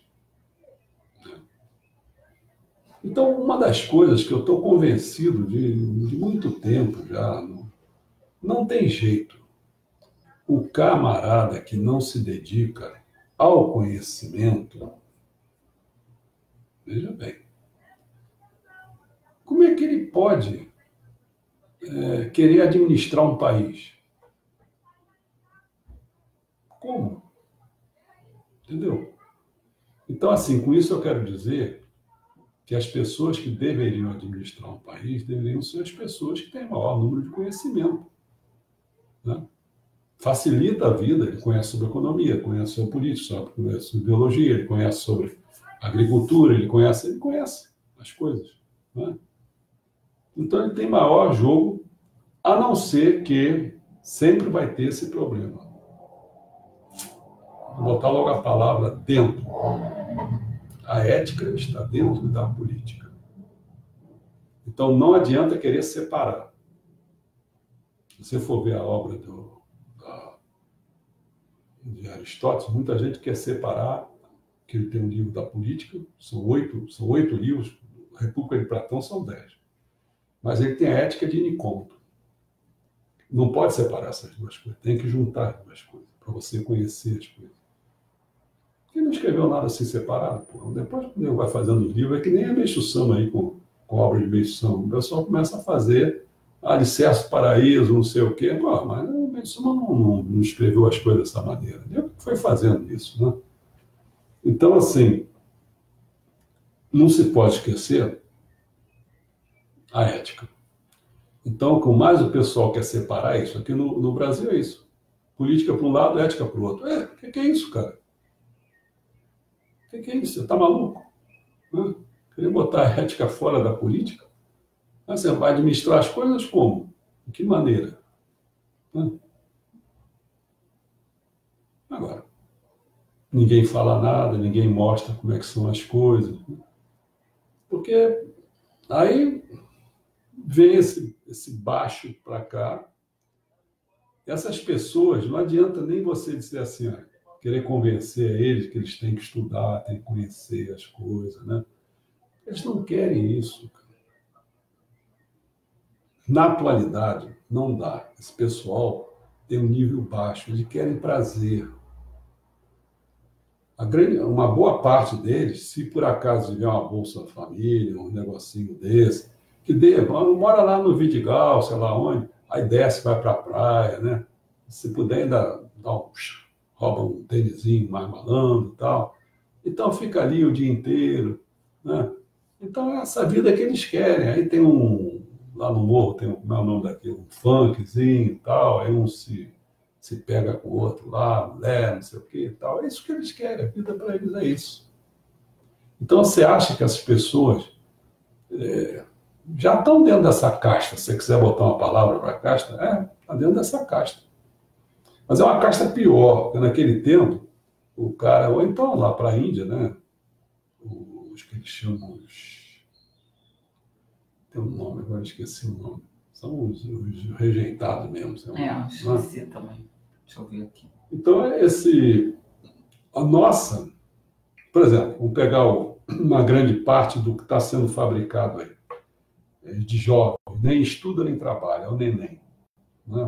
Então, uma das coisas que eu estou convencido de, de muito tempo já, não, não tem jeito. O camarada que não se dedica ao conhecimento, veja bem, como é que ele pode é, querer administrar um país? Como? Entendeu? Então, assim, com isso eu quero dizer que as pessoas que deveriam administrar um país deveriam ser as pessoas que têm maior número de conhecimento. Né? Facilita a vida, ele conhece sobre economia, conhece sobre política, conhece sobre biologia, ele conhece sobre agricultura, ele conhece, ele conhece as coisas. Né? Então ele tem maior jogo, a não ser que sempre vai ter esse problema. Vou botar logo a palavra dentro. A ética está dentro da política. Então não adianta querer separar. Se você for ver a obra do, da, de Aristóteles, muita gente quer separar, que ele tem um livro da política, são oito, são oito livros, a República de Platão são dez. Mas ele tem a ética de Nicômaco. Não pode separar essas duas coisas, tem que juntar as duas coisas, para você conhecer as coisas. Quem não escreveu nada assim separado, pô, depois quando ele vai fazendo os livros, é que nem a Meixo Sama aí, com, com a obra de Meixo Sama. O pessoal começa a fazer Alicerce Paraíso, não sei o quê. Pô, mas o Meixo Sama não, não, não escreveu as coisas dessa maneira. Ele foi fazendo isso, né? Então, assim, não se pode esquecer a ética. Então, com mais o pessoal quer separar isso, aqui no, no Brasil é isso. Política para um lado, ética para o outro. É, o que, que é isso, cara? O que, que é isso? Você está maluco? Né? Querer botar a ética fora da política? Mas você vai administrar as coisas como? De que maneira? Né? Agora, ninguém fala nada, ninguém mostra como é que são as coisas. Né? Porque aí vem esse, esse baixo para cá. Essas pessoas, não adianta nem você dizer assim, ah, querer convencer eles que eles têm que estudar, têm que conhecer as coisas, né? Eles não querem isso. Na atualidade, não dá. Esse pessoal tem um nível baixo, eles querem prazer. A grande, uma boa parte deles, se por acaso tiver uma Bolsa Família, um negocinho desse, que dê, mora lá no Vidigal, sei lá onde, aí desce, vai para a praia, né? Se puder ainda dá um, rouba um tênisinho mais malandro e tal. Então fica ali o dia inteiro, né? Então é essa vida que eles querem. Aí tem um, lá no morro tem um, como é o nome daquele, um funkzinho e tal, aí um se, se pega com o outro lá, mulher, não sei o que e tal. É isso que eles querem, a vida para eles é isso. Então você acha que essas pessoas é, já estão dentro dessa casta, se você quiser botar uma palavra para casta, é, está dentro dessa casta. Mas é uma casta pior, porque naquele tempo, o cara, ou então lá para a Índia, né? Os que eles chamam os. Tem um nome, agora esqueci o nome. São os, os rejeitados mesmo. Sei lá, É, né? esqueci também. Deixa eu ver aqui. Então, esse. A nossa. Por exemplo, vamos pegar o, uma grande parte do que está sendo fabricado aí, de jovens, nem estuda nem trabalha, é o neném. Né?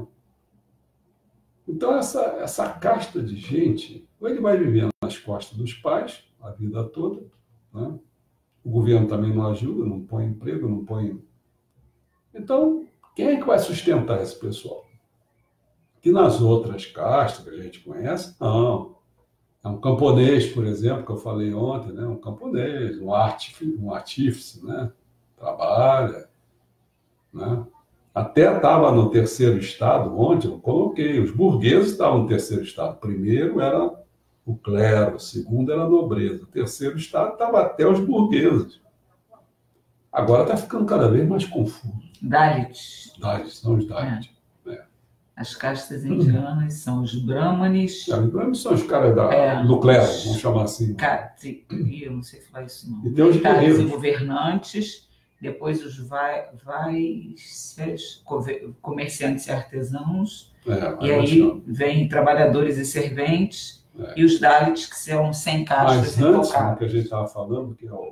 Então, essa, essa casta de gente, ou ele vai vivendo nas costas dos pais a vida toda, né? O governo também não ajuda, não põe emprego, não põe. Então, quem é que vai sustentar esse pessoal? Que nas outras castas que a gente conhece, não. É um camponês, por exemplo, que eu falei ontem, né? Um camponês, um artífice, um artífice, né? Trabalha, né? Até estava no terceiro estado, ontem eu coloquei, os burgueses estavam no terceiro estado. Primeiro era o clero, o segundo era a nobreza, o terceiro estado estava até os burgueses. Agora está ficando cada vez mais confuso. Dalits. Dalits, são os Dalits. É. É. As castas indianas são os Brahmanes. É, os Brahmanes são os caras da, é, do clero, vamos chamar assim. Catri... Eu não sei falar isso não. E tem os guerreiros. E governantes, depois os vai, vai, comerciantes e artesãos, é, e aí vem trabalhadores e serventes, é. E os Dalits, que são sem castas. Mas antes, do que a gente estava falando, que é o...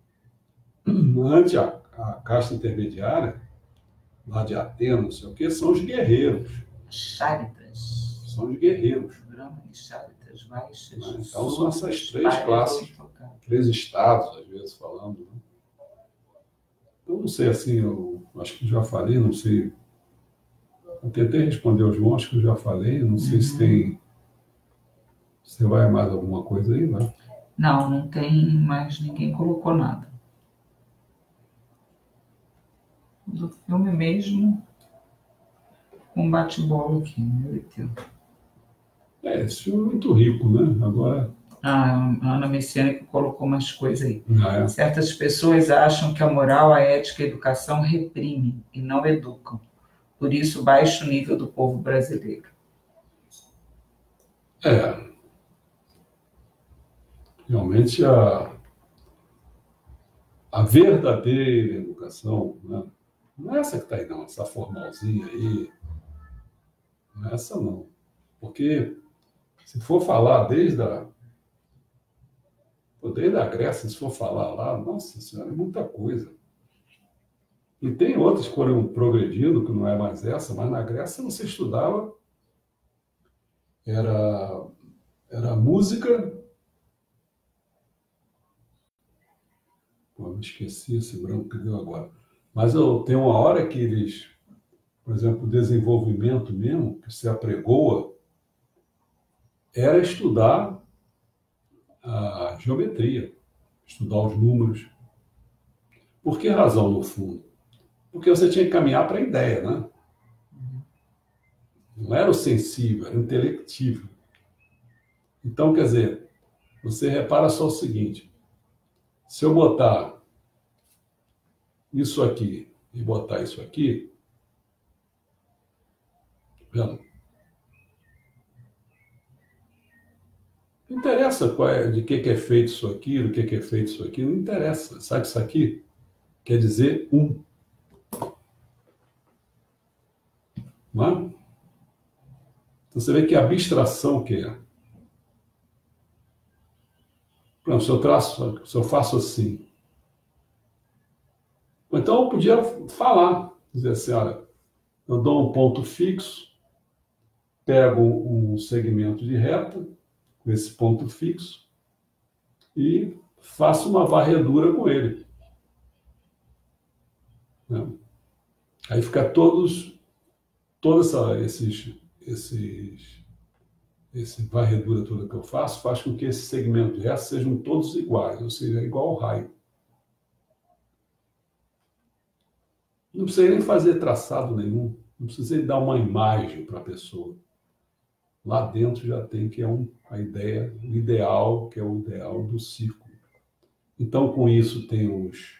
antes a, a casta intermediária, lá de Atenas, não sei o quê, são os guerreiros. Cháritas. São os guerreiros. Brahmanes, cháritas, baixas. Então são essas três classes, três estados, às vezes, falando. Né? Eu não sei, assim, eu acho que já falei, não sei. Eu tentei responder ao João, acho que eu já falei, não sei uhum. se tem. Você vai mais alguma coisa aí, vai? Não, não tem mais, ninguém colocou nada. Do filme mesmo, um bate-bola aqui, meu Deus. É, esse filme é muito rico, né? Agora. Ah, a Ana Messiânica colocou umas coisas aí. Ah, é. Certas pessoas acham que a moral, a ética e a educação reprimem e não educam. Por isso, baixo nível do povo brasileiro. É. Realmente, a, a verdadeira educação, né? Não é essa que está aí, não. Essa formalzinha aí. Não é essa, não. Porque, se for falar desde a, desde a Grécia, se for falar lá, nossa senhora, é muita coisa. E tem outras que foram progredindo, que não é mais essa, mas na Grécia você estudava, era, era música. Pô, me esqueci esse branco que deu agora. Mas eu tenho uma hora que eles, por exemplo, o desenvolvimento mesmo, que se apregoa, era estudar a geometria, estudar os números. Por que razão, no fundo? Porque você tinha que caminhar para a ideia, né? Não era o sensível, era o intelectivo. Então, quer dizer, você repara só o seguinte, se eu botar isso aqui e botar isso aqui, vendo? Não interessa qual é, de que, que é feito isso aqui, do que, que é feito isso aqui, não interessa. Sabe isso aqui? Quer dizer um. Não é? Então você vê que a abstração que é. Por exemplo, se eu traço, se eu faço assim. Então eu podia falar, dizer assim, olha, eu dou um ponto fixo, pego um segmento de reta, com esse ponto fixo, e faço uma varredura com ele. Né? Aí fica todos, todos essa, esses, esses, esse varredura toda que eu faço, faz com que esses segmentos de reta sejam todos iguais, ou seja, igual ao raio. Não precisei nem fazer traçado nenhum, não precisei dar uma imagem para a pessoa. Lá dentro já tem que é um, a ideia, o ideal, que é o ideal do círculo. Então, com isso, tem os,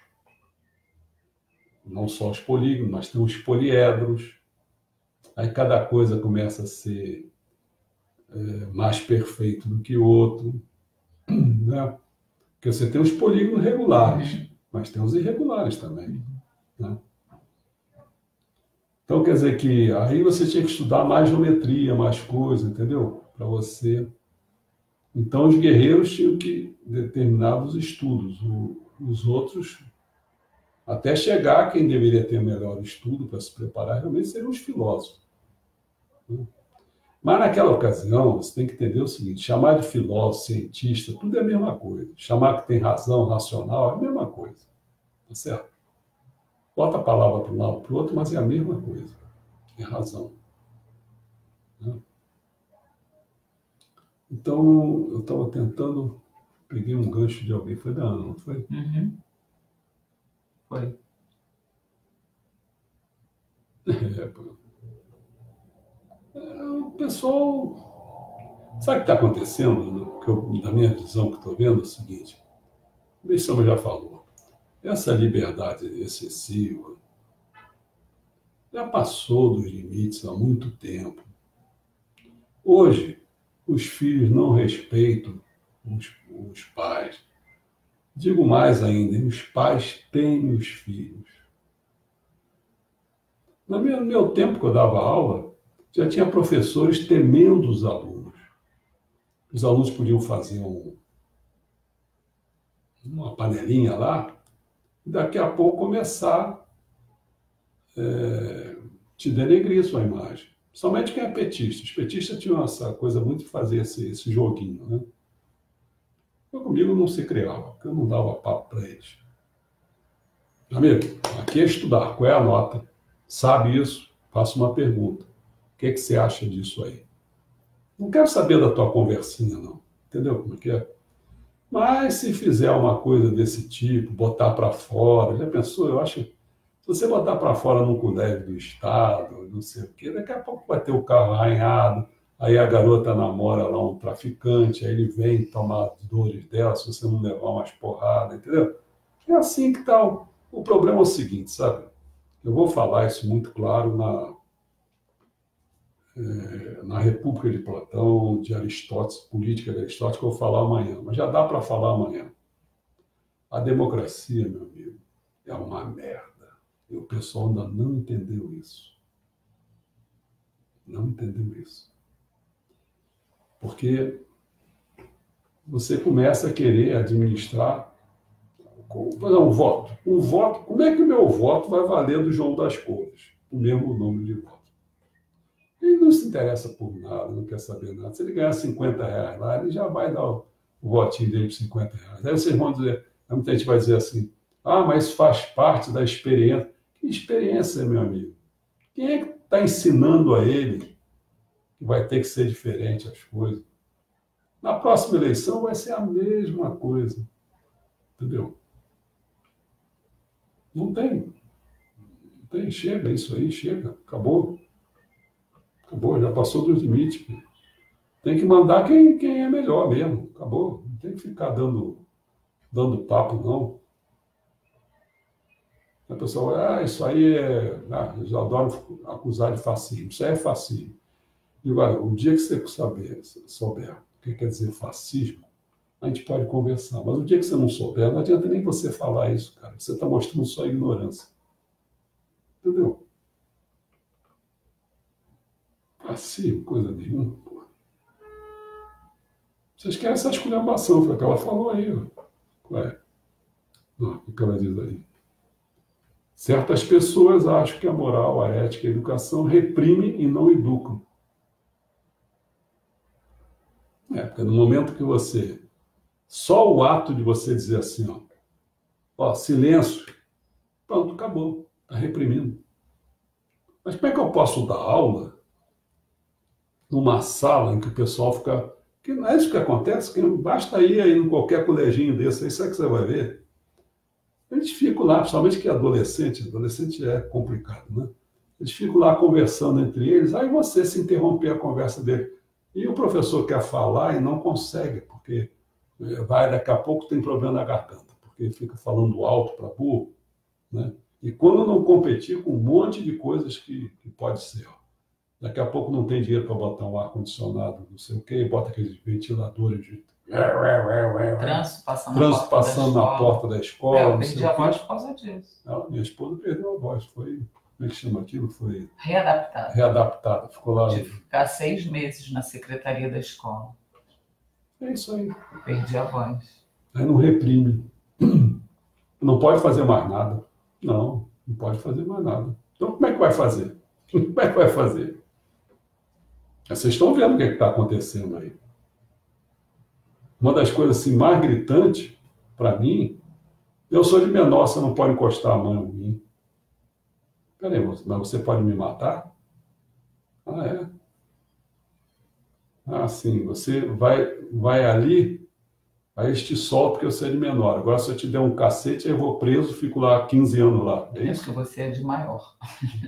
não só os polígonos, mas tem os poliedros. Aí cada coisa começa a ser é, mais perfeito do que o outro. Né? Porque você tem os polígonos regulares, mas tem os irregulares também. Né? Então, quer dizer que aí você tinha que estudar mais geometria, mais coisa, entendeu? Para você. Então, os guerreiros tinham que determinados estudos. O, os outros, até chegar quem deveria ter melhor estudo para se preparar, realmente seriam os filósofos. Né? Mas naquela ocasião, você tem que entender o seguinte: chamar de filósofo, cientista, tudo é a mesma coisa. Chamar que tem razão, racional, é a mesma coisa. Tá certo? Bota a palavra para um lado para o outro, mas é a mesma coisa. Tem razão. Né? Então, eu estava tentando, peguei um gancho de alguém, foi da Ana, não foi? Uhum. Foi. É, o pessoal, sabe o que está acontecendo? Que eu, da minha visão que estou vendo é o seguinte: o Bessama já falou, essa liberdade excessiva já passou dos limites há muito tempo. Hoje, os filhos não respeitam os, os pais. Digo mais ainda, os pais têm os filhos. No meu, no meu tempo que eu dava aula, já tinha professores temendo os alunos. Os alunos podiam fazer um, uma panelinha lá, e daqui a pouco começar é, te denegrir sua imagem. Somente quem é petista. Os petistas tinham essa coisa muito de fazer esse, esse joguinho, né? Eu comigo não se criava, porque eu não dava papo para eles. Amigo, aqui é estudar. Qual é a nota? Sabe isso? Faço uma pergunta. O que, é que você acha disso aí? Não quero saber da tua conversinha, não. Entendeu como é que é? Mas se fizer uma coisa desse tipo, botar para fora, já pensou? Eu acho que se você botar para fora no colégio do Estado, não sei o quê, daqui a pouco vai ter o carro arranhado, aí a garota namora lá um traficante, aí ele vem tomar as dores dela se você não levar umas porradas, entendeu? É assim que está. O, o problema é o seguinte, sabe? Eu vou falar isso muito claro na, é, na República de Platão, de Aristóteles, Política de Aristóteles, que eu vou falar amanhã, mas já dá para falar amanhã. A democracia, meu amigo, é uma merda. E o pessoal ainda não entendeu isso. Não entendeu isso. Porque você começa a querer administrar um voto. Um voto, como é que o meu voto vai valer do João das Couves? O mesmo número de votos. Ele não se interessa por nada, não quer saber nada. Se ele ganhar cinquenta reais lá, ele já vai dar o, o votinho dele de cinquenta reais. Aí vocês vão dizer, muita gente vai dizer assim, ah, mas faz parte da experiência. Que experiência, meu amigo? Quem é que está ensinando a ele que vai ter que ser diferente as coisas? Na próxima eleição vai ser a mesma coisa. Entendeu? Não tem. Não tem. Chega isso aí, chega. Acabou. Acabou, já passou dos limites. Tem que mandar quem, quem é melhor mesmo. Acabou. Não tem que ficar dando, dando papo, não. A pessoa vai, ah, isso aí é. Ah, eles adoram acusar de fascismo. Isso aí é fascismo. E agora, o dia que você saber, souber o que quer dizer fascismo, a gente pode conversar. Mas o dia que você não souber, não adianta nem você falar isso, cara. Você está mostrando só ignorância. Entendeu? Fascismo, coisa nenhuma, pô. Vocês querem essa esculhambação, foi o que ela falou aí. Ué, não, o que ela diz aí? Certas pessoas acham que a moral, a ética e a educação reprimem e não educam. É, porque no momento que você... Só o ato de você dizer assim, ó, ó, silêncio, pronto, acabou, está reprimindo. Mas como é que eu posso dar aula numa sala em que o pessoal fica... Que não é isso que acontece, que basta ir aí em qualquer coleginho desse, aí sabe que você vai ver. Eles ficam lá, principalmente que é adolescente, adolescente é complicado, né? Eles ficam lá conversando entre eles, aí você se interromper a conversa dele. E o professor quer falar e não consegue, porque vai, daqui a pouco tem problema na garganta, porque fica falando alto para burro, né? E quando não competir com um monte de coisas que, que pode ser, ó. Daqui a pouco não tem dinheiro para botar um ar-condicionado, não sei o quê, bota aqueles ventiladores de... Trânsito passando, Trânsito passando na porta da escola. Eu perdi a voz por causa disso. Ela, minha esposa perdeu a voz, foi... Como é que chama aquilo? Foi... Readaptada. Readaptada, ficou lá... Tive que ficar seis meses na secretaria da escola. É isso aí. Eu perdi a voz. Aí não reprime. Não pode fazer mais nada. Não, não pode fazer mais nada. Então como é que vai fazer? Como é que vai fazer? Vocês estão vendo o que está acontecendo aí. Uma das coisas assim, mais gritantes, para mim, eu sou de menor, você não pode encostar a mão em mim. Peraí, mas você pode me matar? Ah, é? Ah, sim, você vai, vai ali, aí eles te soltam porque você é de menor. Agora, se eu te der um cacete, eu vou preso, fico lá quinze anos lá. É isso? É que você é de maior.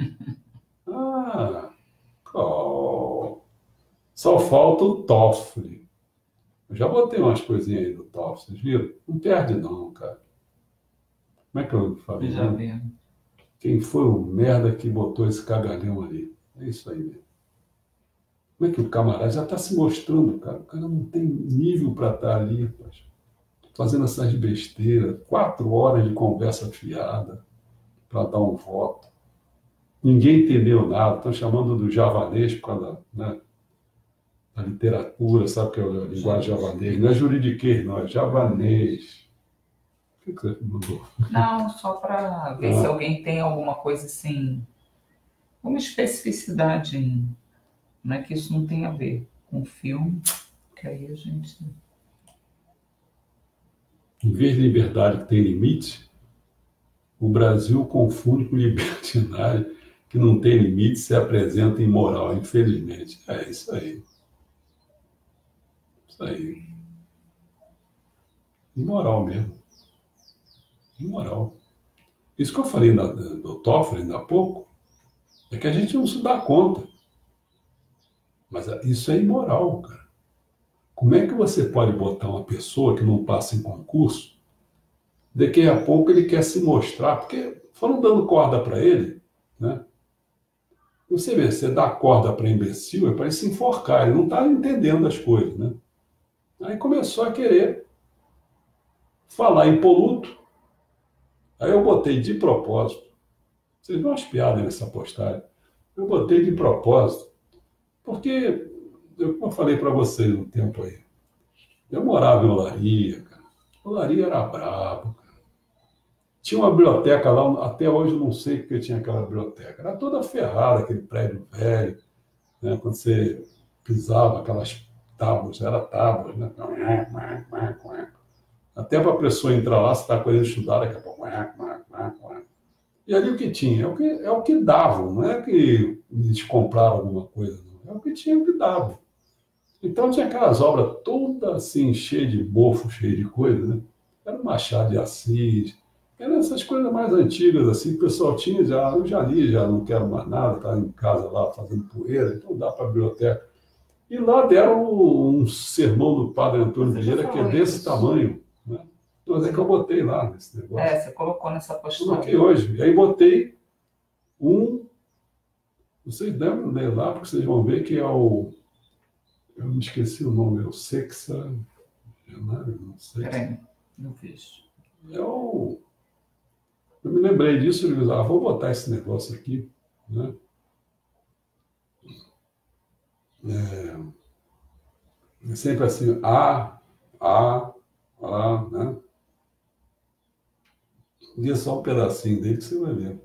Ah, oh. Só falta o TOEFL. Eu já botei umas coisinhas aí do TOEFL, vocês viram? Não perde não, cara. Como é que eu falei? Já vi. Quem foi o merda que botou esse cagalhão ali? É isso aí mesmo. Como é que o camarada já está se mostrando, cara? O cara não tem nível para estar ali, poxa, fazendo essas besteiras. Quatro horas de conversa fiada para dar um voto. Ninguém entendeu nada. Estão chamando do javanês por causa da, né, da literatura, sabe o que é a linguagem javanês? Não é juridiquês, não, é javanês. O que você mandou? Não, só para ver ah. se alguém tem alguma coisa assim, uma especificidade em... Não é que isso não tem a ver com o filme, que aí a gente... Em vez de liberdade que tem limite, o Brasil confunde com libertinagem que não tem limite, se apresenta imoral, infelizmente. É isso aí. Isso aí. Imoral mesmo. Imoral. Isso que eu falei na, do TOEFL ainda há pouco, é que a gente não se dá conta. Mas isso é imoral, cara. Como é que você pode botar uma pessoa que não passa em concurso, daqui a pouco ele quer se mostrar, porque foram dando corda para ele, né? Você vê, você dá corda para imbecil, é para ele se enforcar, ele não está entendendo as coisas, né? Aí começou a querer falar em poluto. Aí eu botei de propósito, vocês dão umas piadas nessa postagem, eu botei de propósito, porque, eu, como eu falei para vocês um tempo aí, eu morava em Olaria, cara. Olaria era brabo, cara. Tinha uma biblioteca lá, até hoje eu não sei porque tinha aquela biblioteca. Era toda ferrada, aquele prédio velho, né? Quando você pisava, aquelas tábuas, era tábuas, né? Até para a pessoa entrar lá, você está querendo estudar, daqui a pouco... E ali o que tinha? É o que, é o que davam, não é que eles compravam alguma coisa, não. É o que tinha, o que davam. Então tinha aquelas obras todas assim, cheias de mofo, cheias de coisa, né? Era o Machado de Assis, eram essas coisas mais antigas, assim, que o pessoal tinha, já, eu já li, já não quero mais nada, estava em casa lá fazendo poeira, então dá para a biblioteca. E lá deram um sermão do padre Antônio Vieira, que é desse isso. tamanho, né? Mas é que eu botei lá nesse negócio. É, você colocou nessa postura. Coloquei hoje. E aí botei um... Vocês devem ler lá, porque vocês vão ver que é o... Eu me esqueci o nome, é o Sexa... Não sei. Peraí, não vejo. É o... Eu me lembrei disso e disse, ah, vou botar esse negócio aqui, né? É... É sempre assim, a, a, a, né? E é só um pedacinho dele que você vai ver.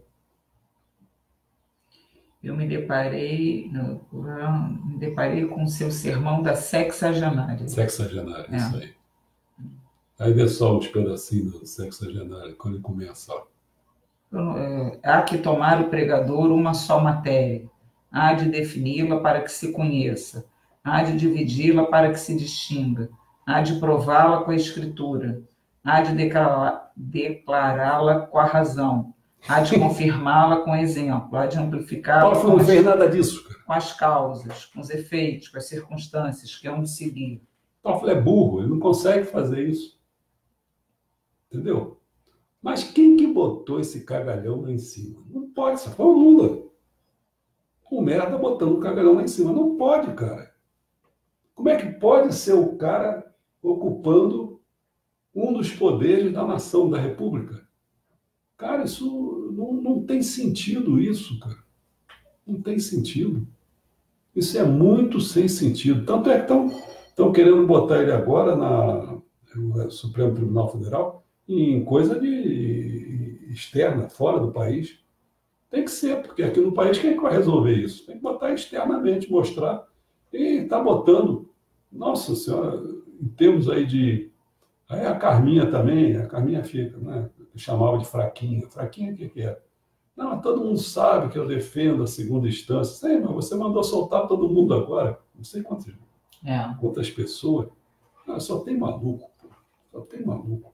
Eu me deparei, no, me deparei com o seu sermão da sexagenária. Sexagenária, É. Isso aí. Aí vê só uns pedacinhos do sexagenário, quando ele começa. Ó. É, há que tomar o pregador uma só matéria, há de defini-la para que se conheça, há de dividi-la para que se distinga, há de prová-la com a escritura, há de declará-la com a razão, há de confirmá-la com o exemplo, há de amplificá-la Toffoli não fez nada disso, cara. com as causas, com os efeitos, com as circunstâncias que hão de seguir. Toffoli é burro, ele não consegue fazer isso. Entendeu? Mas quem que botou esse cagalhão lá em cima? Não pode, só foi o Lula. O merda botando o cagalhão lá em cima. Não pode, cara. Como é que pode ser o cara ocupando um dos poderes da nação, da república? Cara, isso não, não tem sentido isso, cara. Não tem sentido. Isso é muito sem sentido. Tanto é que estão querendo botar ele agora na, no Supremo Tribunal Federal em coisa de externa, fora do país. Tem que ser, porque aqui no país quem é que vai resolver isso? Tem que botar externamente, mostrar. E está botando, nossa senhora, em termos aí de... Aí a Carminha também, a Carminha fica, né? Eu chamava de fraquinha. Fraquinha o que, que é? Não, todo mundo sabe que eu defendo a segunda instância. Sei, mas você mandou soltar todo mundo agora. Não sei quantas, é. quantas pessoas. Ah, só tem maluco, pô. Só tem maluco.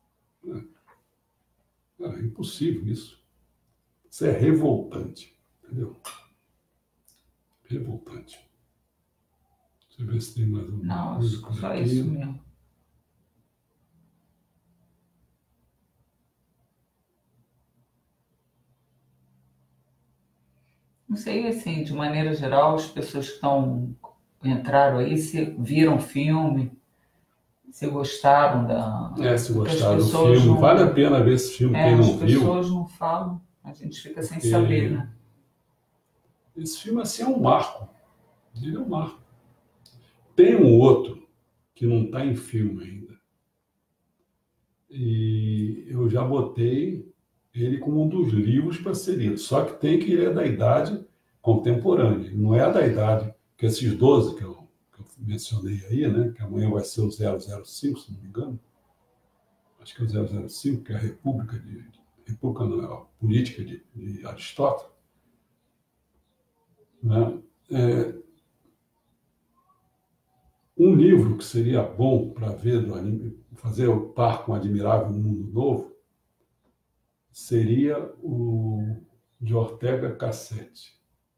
É, é impossível isso. Isso é revoltante, entendeu? Revoltante. Deixa eu ver se tem mais um. Não, só aqui. Isso mesmo. Não sei, assim, de maneira geral, as pessoas que estão, entraram aí, se viram o filme, se gostaram da... É, se gostaram do filme, não... vale a pena ver esse filme, é, quem não viu. As viu. pessoas não falam, a gente fica sem Porque... saber, né? Esse filme, assim, é um marco. Ele é um marco. Tem um outro que não está em filme ainda. E eu já botei ele como um dos livros para ser lido. Só que tem que ele é da idade contemporânea. Ele não é da idade que esses doze que eu, que eu mencionei aí, né? Que amanhã vai ser o zero zero cinco, se não me engano. Acho que é o zero zero cinco, que é a República de... República não, é a Política de, de Aristóteles. Né? É, um livro que seria bom para ver, do anime, fazer o par com o Admirável Mundo Novo, seria o de Ortega Gasset.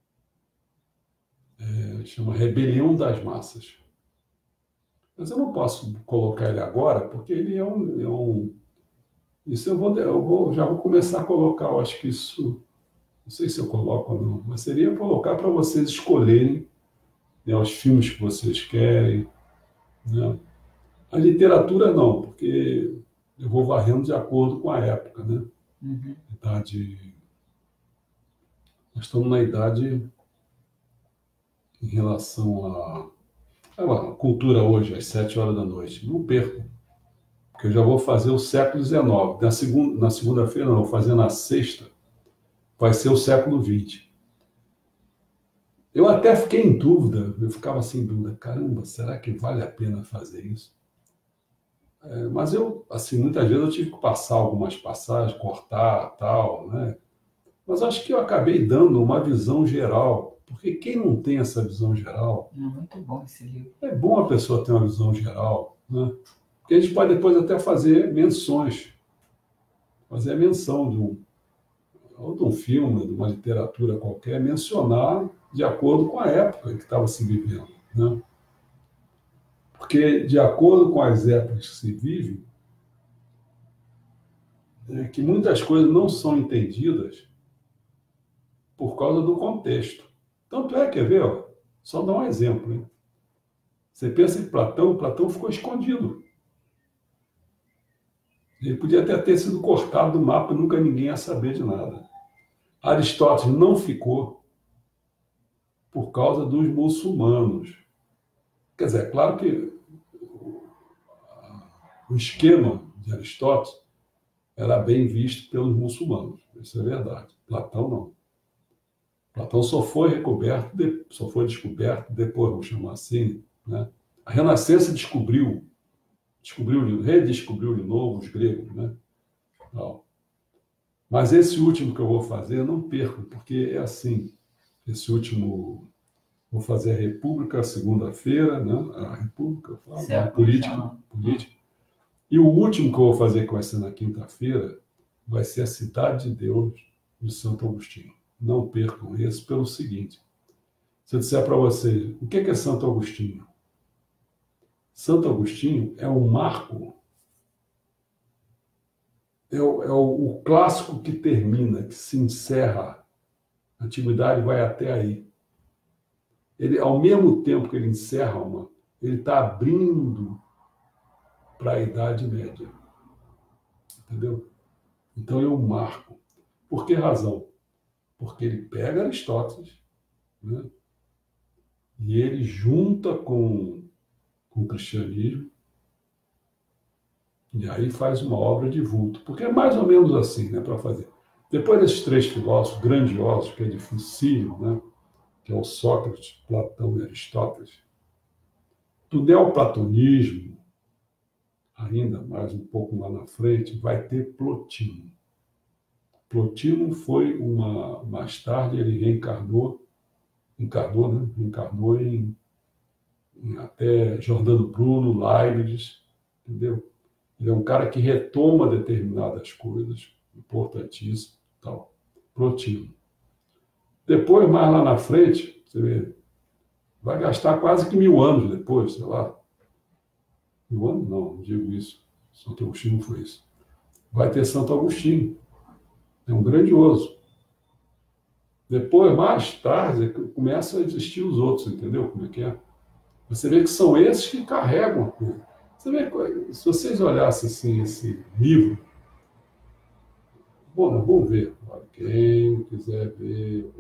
É, chama Rebelião das Massas. Mas eu não posso colocar ele agora, porque ele é um... É um isso eu vou, eu vou, já vou começar a colocar, eu acho que isso... Não sei se eu coloco ou não, mas seria colocar para vocês escolherem, né, os filmes que vocês querem. Né? A literatura não, porque eu vou varrendo de acordo com a época. Né? Uhum. Idade... Nós estamos na idade em relação à a cultura hoje, às sete horas da noite. Não perco, porque eu já vou fazer o século dezenove. Na segunda, na segunda-feira, não, vou fazer na sexta, vai ser o século vinte. Eu até fiquei em dúvida, eu ficava assim em dúvida, caramba, será que vale a pena fazer isso? É, mas eu, assim, muitas vezes eu tive que passar algumas passagens, cortar, tal, né? Mas acho que eu acabei dando uma visão geral, porque quem não tem essa visão geral... É muito bom esse livro. É bom a pessoa ter uma visão geral, né? Porque a gente pode depois até fazer menções, fazer a menção de um, ou de um filme, de uma literatura qualquer, mencionar de acordo com a época que estava se vivendo, né? Porque, de acordo com as épocas que se vivem, é que muitas coisas não são entendidas por causa do contexto. Tanto é, quer ver? Ó, só dar um exemplo. Hein? Você pensa em Platão, Platão ficou escondido. Ele podia até ter sido cortado do mapa, nunca ninguém ia saber de nada. Aristóteles não ficou por causa dos muçulmanos. Quer dizer, é claro que o esquema de Aristóteles era bem visto pelos muçulmanos, isso é verdade. Platão não. Platão só foi recoberto, só foi descoberto depois, vamos chamar assim, né? A Renascença descobriu, descobriu, redescobriu de novo os gregos, né? Não. Mas esse último que eu vou fazer, não perco, porque é assim, esse último, vou fazer a República segunda-feira, né? A República, eu falo, a política, política. E o último que eu vou fazer, que vai ser na quinta-feira, vai ser a Cidade de Deus de Santo Agostinho. Não percam esse pelo seguinte. Se eu disser para vocês, o que é Santo Agostinho? Santo Agostinho é um marco, é o, é o, o clássico que termina, que se encerra. A antiguidade vai até aí. Ele, ao mesmo tempo que ele encerra uma, ele está abrindo para a Idade Média. Entendeu? Então é um marco. Por que razão? Porque ele pega Aristóteles, né? E ele junta com, com o cristianismo, e aí faz uma obra de vulto. Porque é mais ou menos assim, né, para fazer. Depois desses três filósofos grandiosos, que é difícil, né, que é o Sócrates, Platão e Aristóteles, do neoplatonismo, ainda mais um pouco lá na frente, vai ter Plotino. Plotino foi uma... Mais tarde ele reencarnou, encarnou, né? Reencarnou em, em até Giordano Bruno, Leibniz, entendeu? Ele é um cara que retoma determinadas coisas, importantíssimo, tal. Plotino. Depois, mais lá na frente, você vê, vai gastar quase que mil anos depois, sei lá. Mil anos? Não, não digo isso. Santo Agostinho não foi isso. Vai ter Santo Agostinho. É um grandioso. Depois, mais tarde, começam a existir os outros, entendeu como é que é? Você vê que são esses que carregam a coisa. Você vê, se vocês olhassem assim, esse livro, bom, nós vamos ver. Quem quiser ver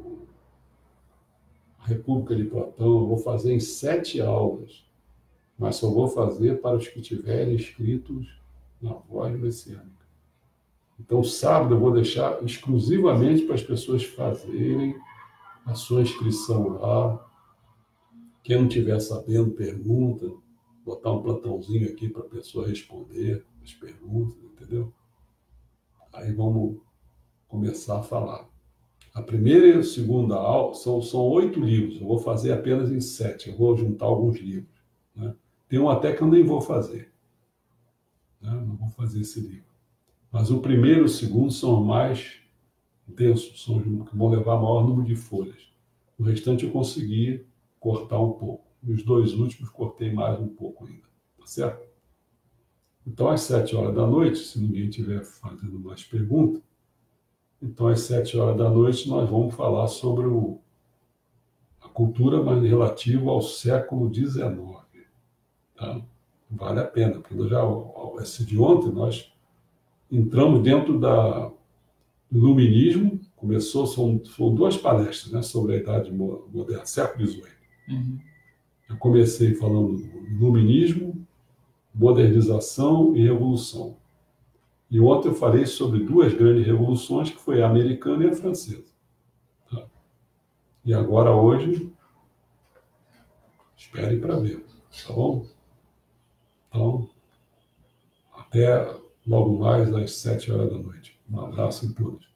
a República de Platão, eu vou fazer em sete aulas, mas só vou fazer para os que tiverem inscritos na Voz Messiânica. Então, sábado eu vou deixar exclusivamente para as pessoas fazerem a sua inscrição lá. Quem não estiver sabendo, pergunta. Botar um plantãozinho aqui para a pessoa responder as perguntas, entendeu? Aí vamos começar a falar. A primeira e a segunda aula são, são oito livros. Eu vou fazer apenas em sete. Eu vou juntar alguns livros, né? Tem um até que eu nem vou fazer, né? Não vou fazer esse livro. Mas o primeiro e o segundo são mais densos, são os que vão levar maior número de folhas. O restante eu consegui cortar um pouco. E os dois últimos cortei mais um pouco ainda. Tá certo? Então, às sete horas da noite, se ninguém estiver fazendo mais perguntas, então, às sete horas da noite, nós vamos falar sobre o, a cultura mais relativa ao século dezenove. Tá? Vale a pena, porque já, esse de ontem, nós entramos dentro da, do iluminismo, começou, são, são duas palestras, né, sobre a Idade Moderna, século dezoito. Uhum. Eu comecei falando do iluminismo, modernização e revolução. E ontem eu falei sobre duas grandes revoluções, que foi a americana e a francesa. Tá? E agora, hoje, esperem para ver, tá bom? Então, até logo mais às sete horas da noite. Um abraço em todos.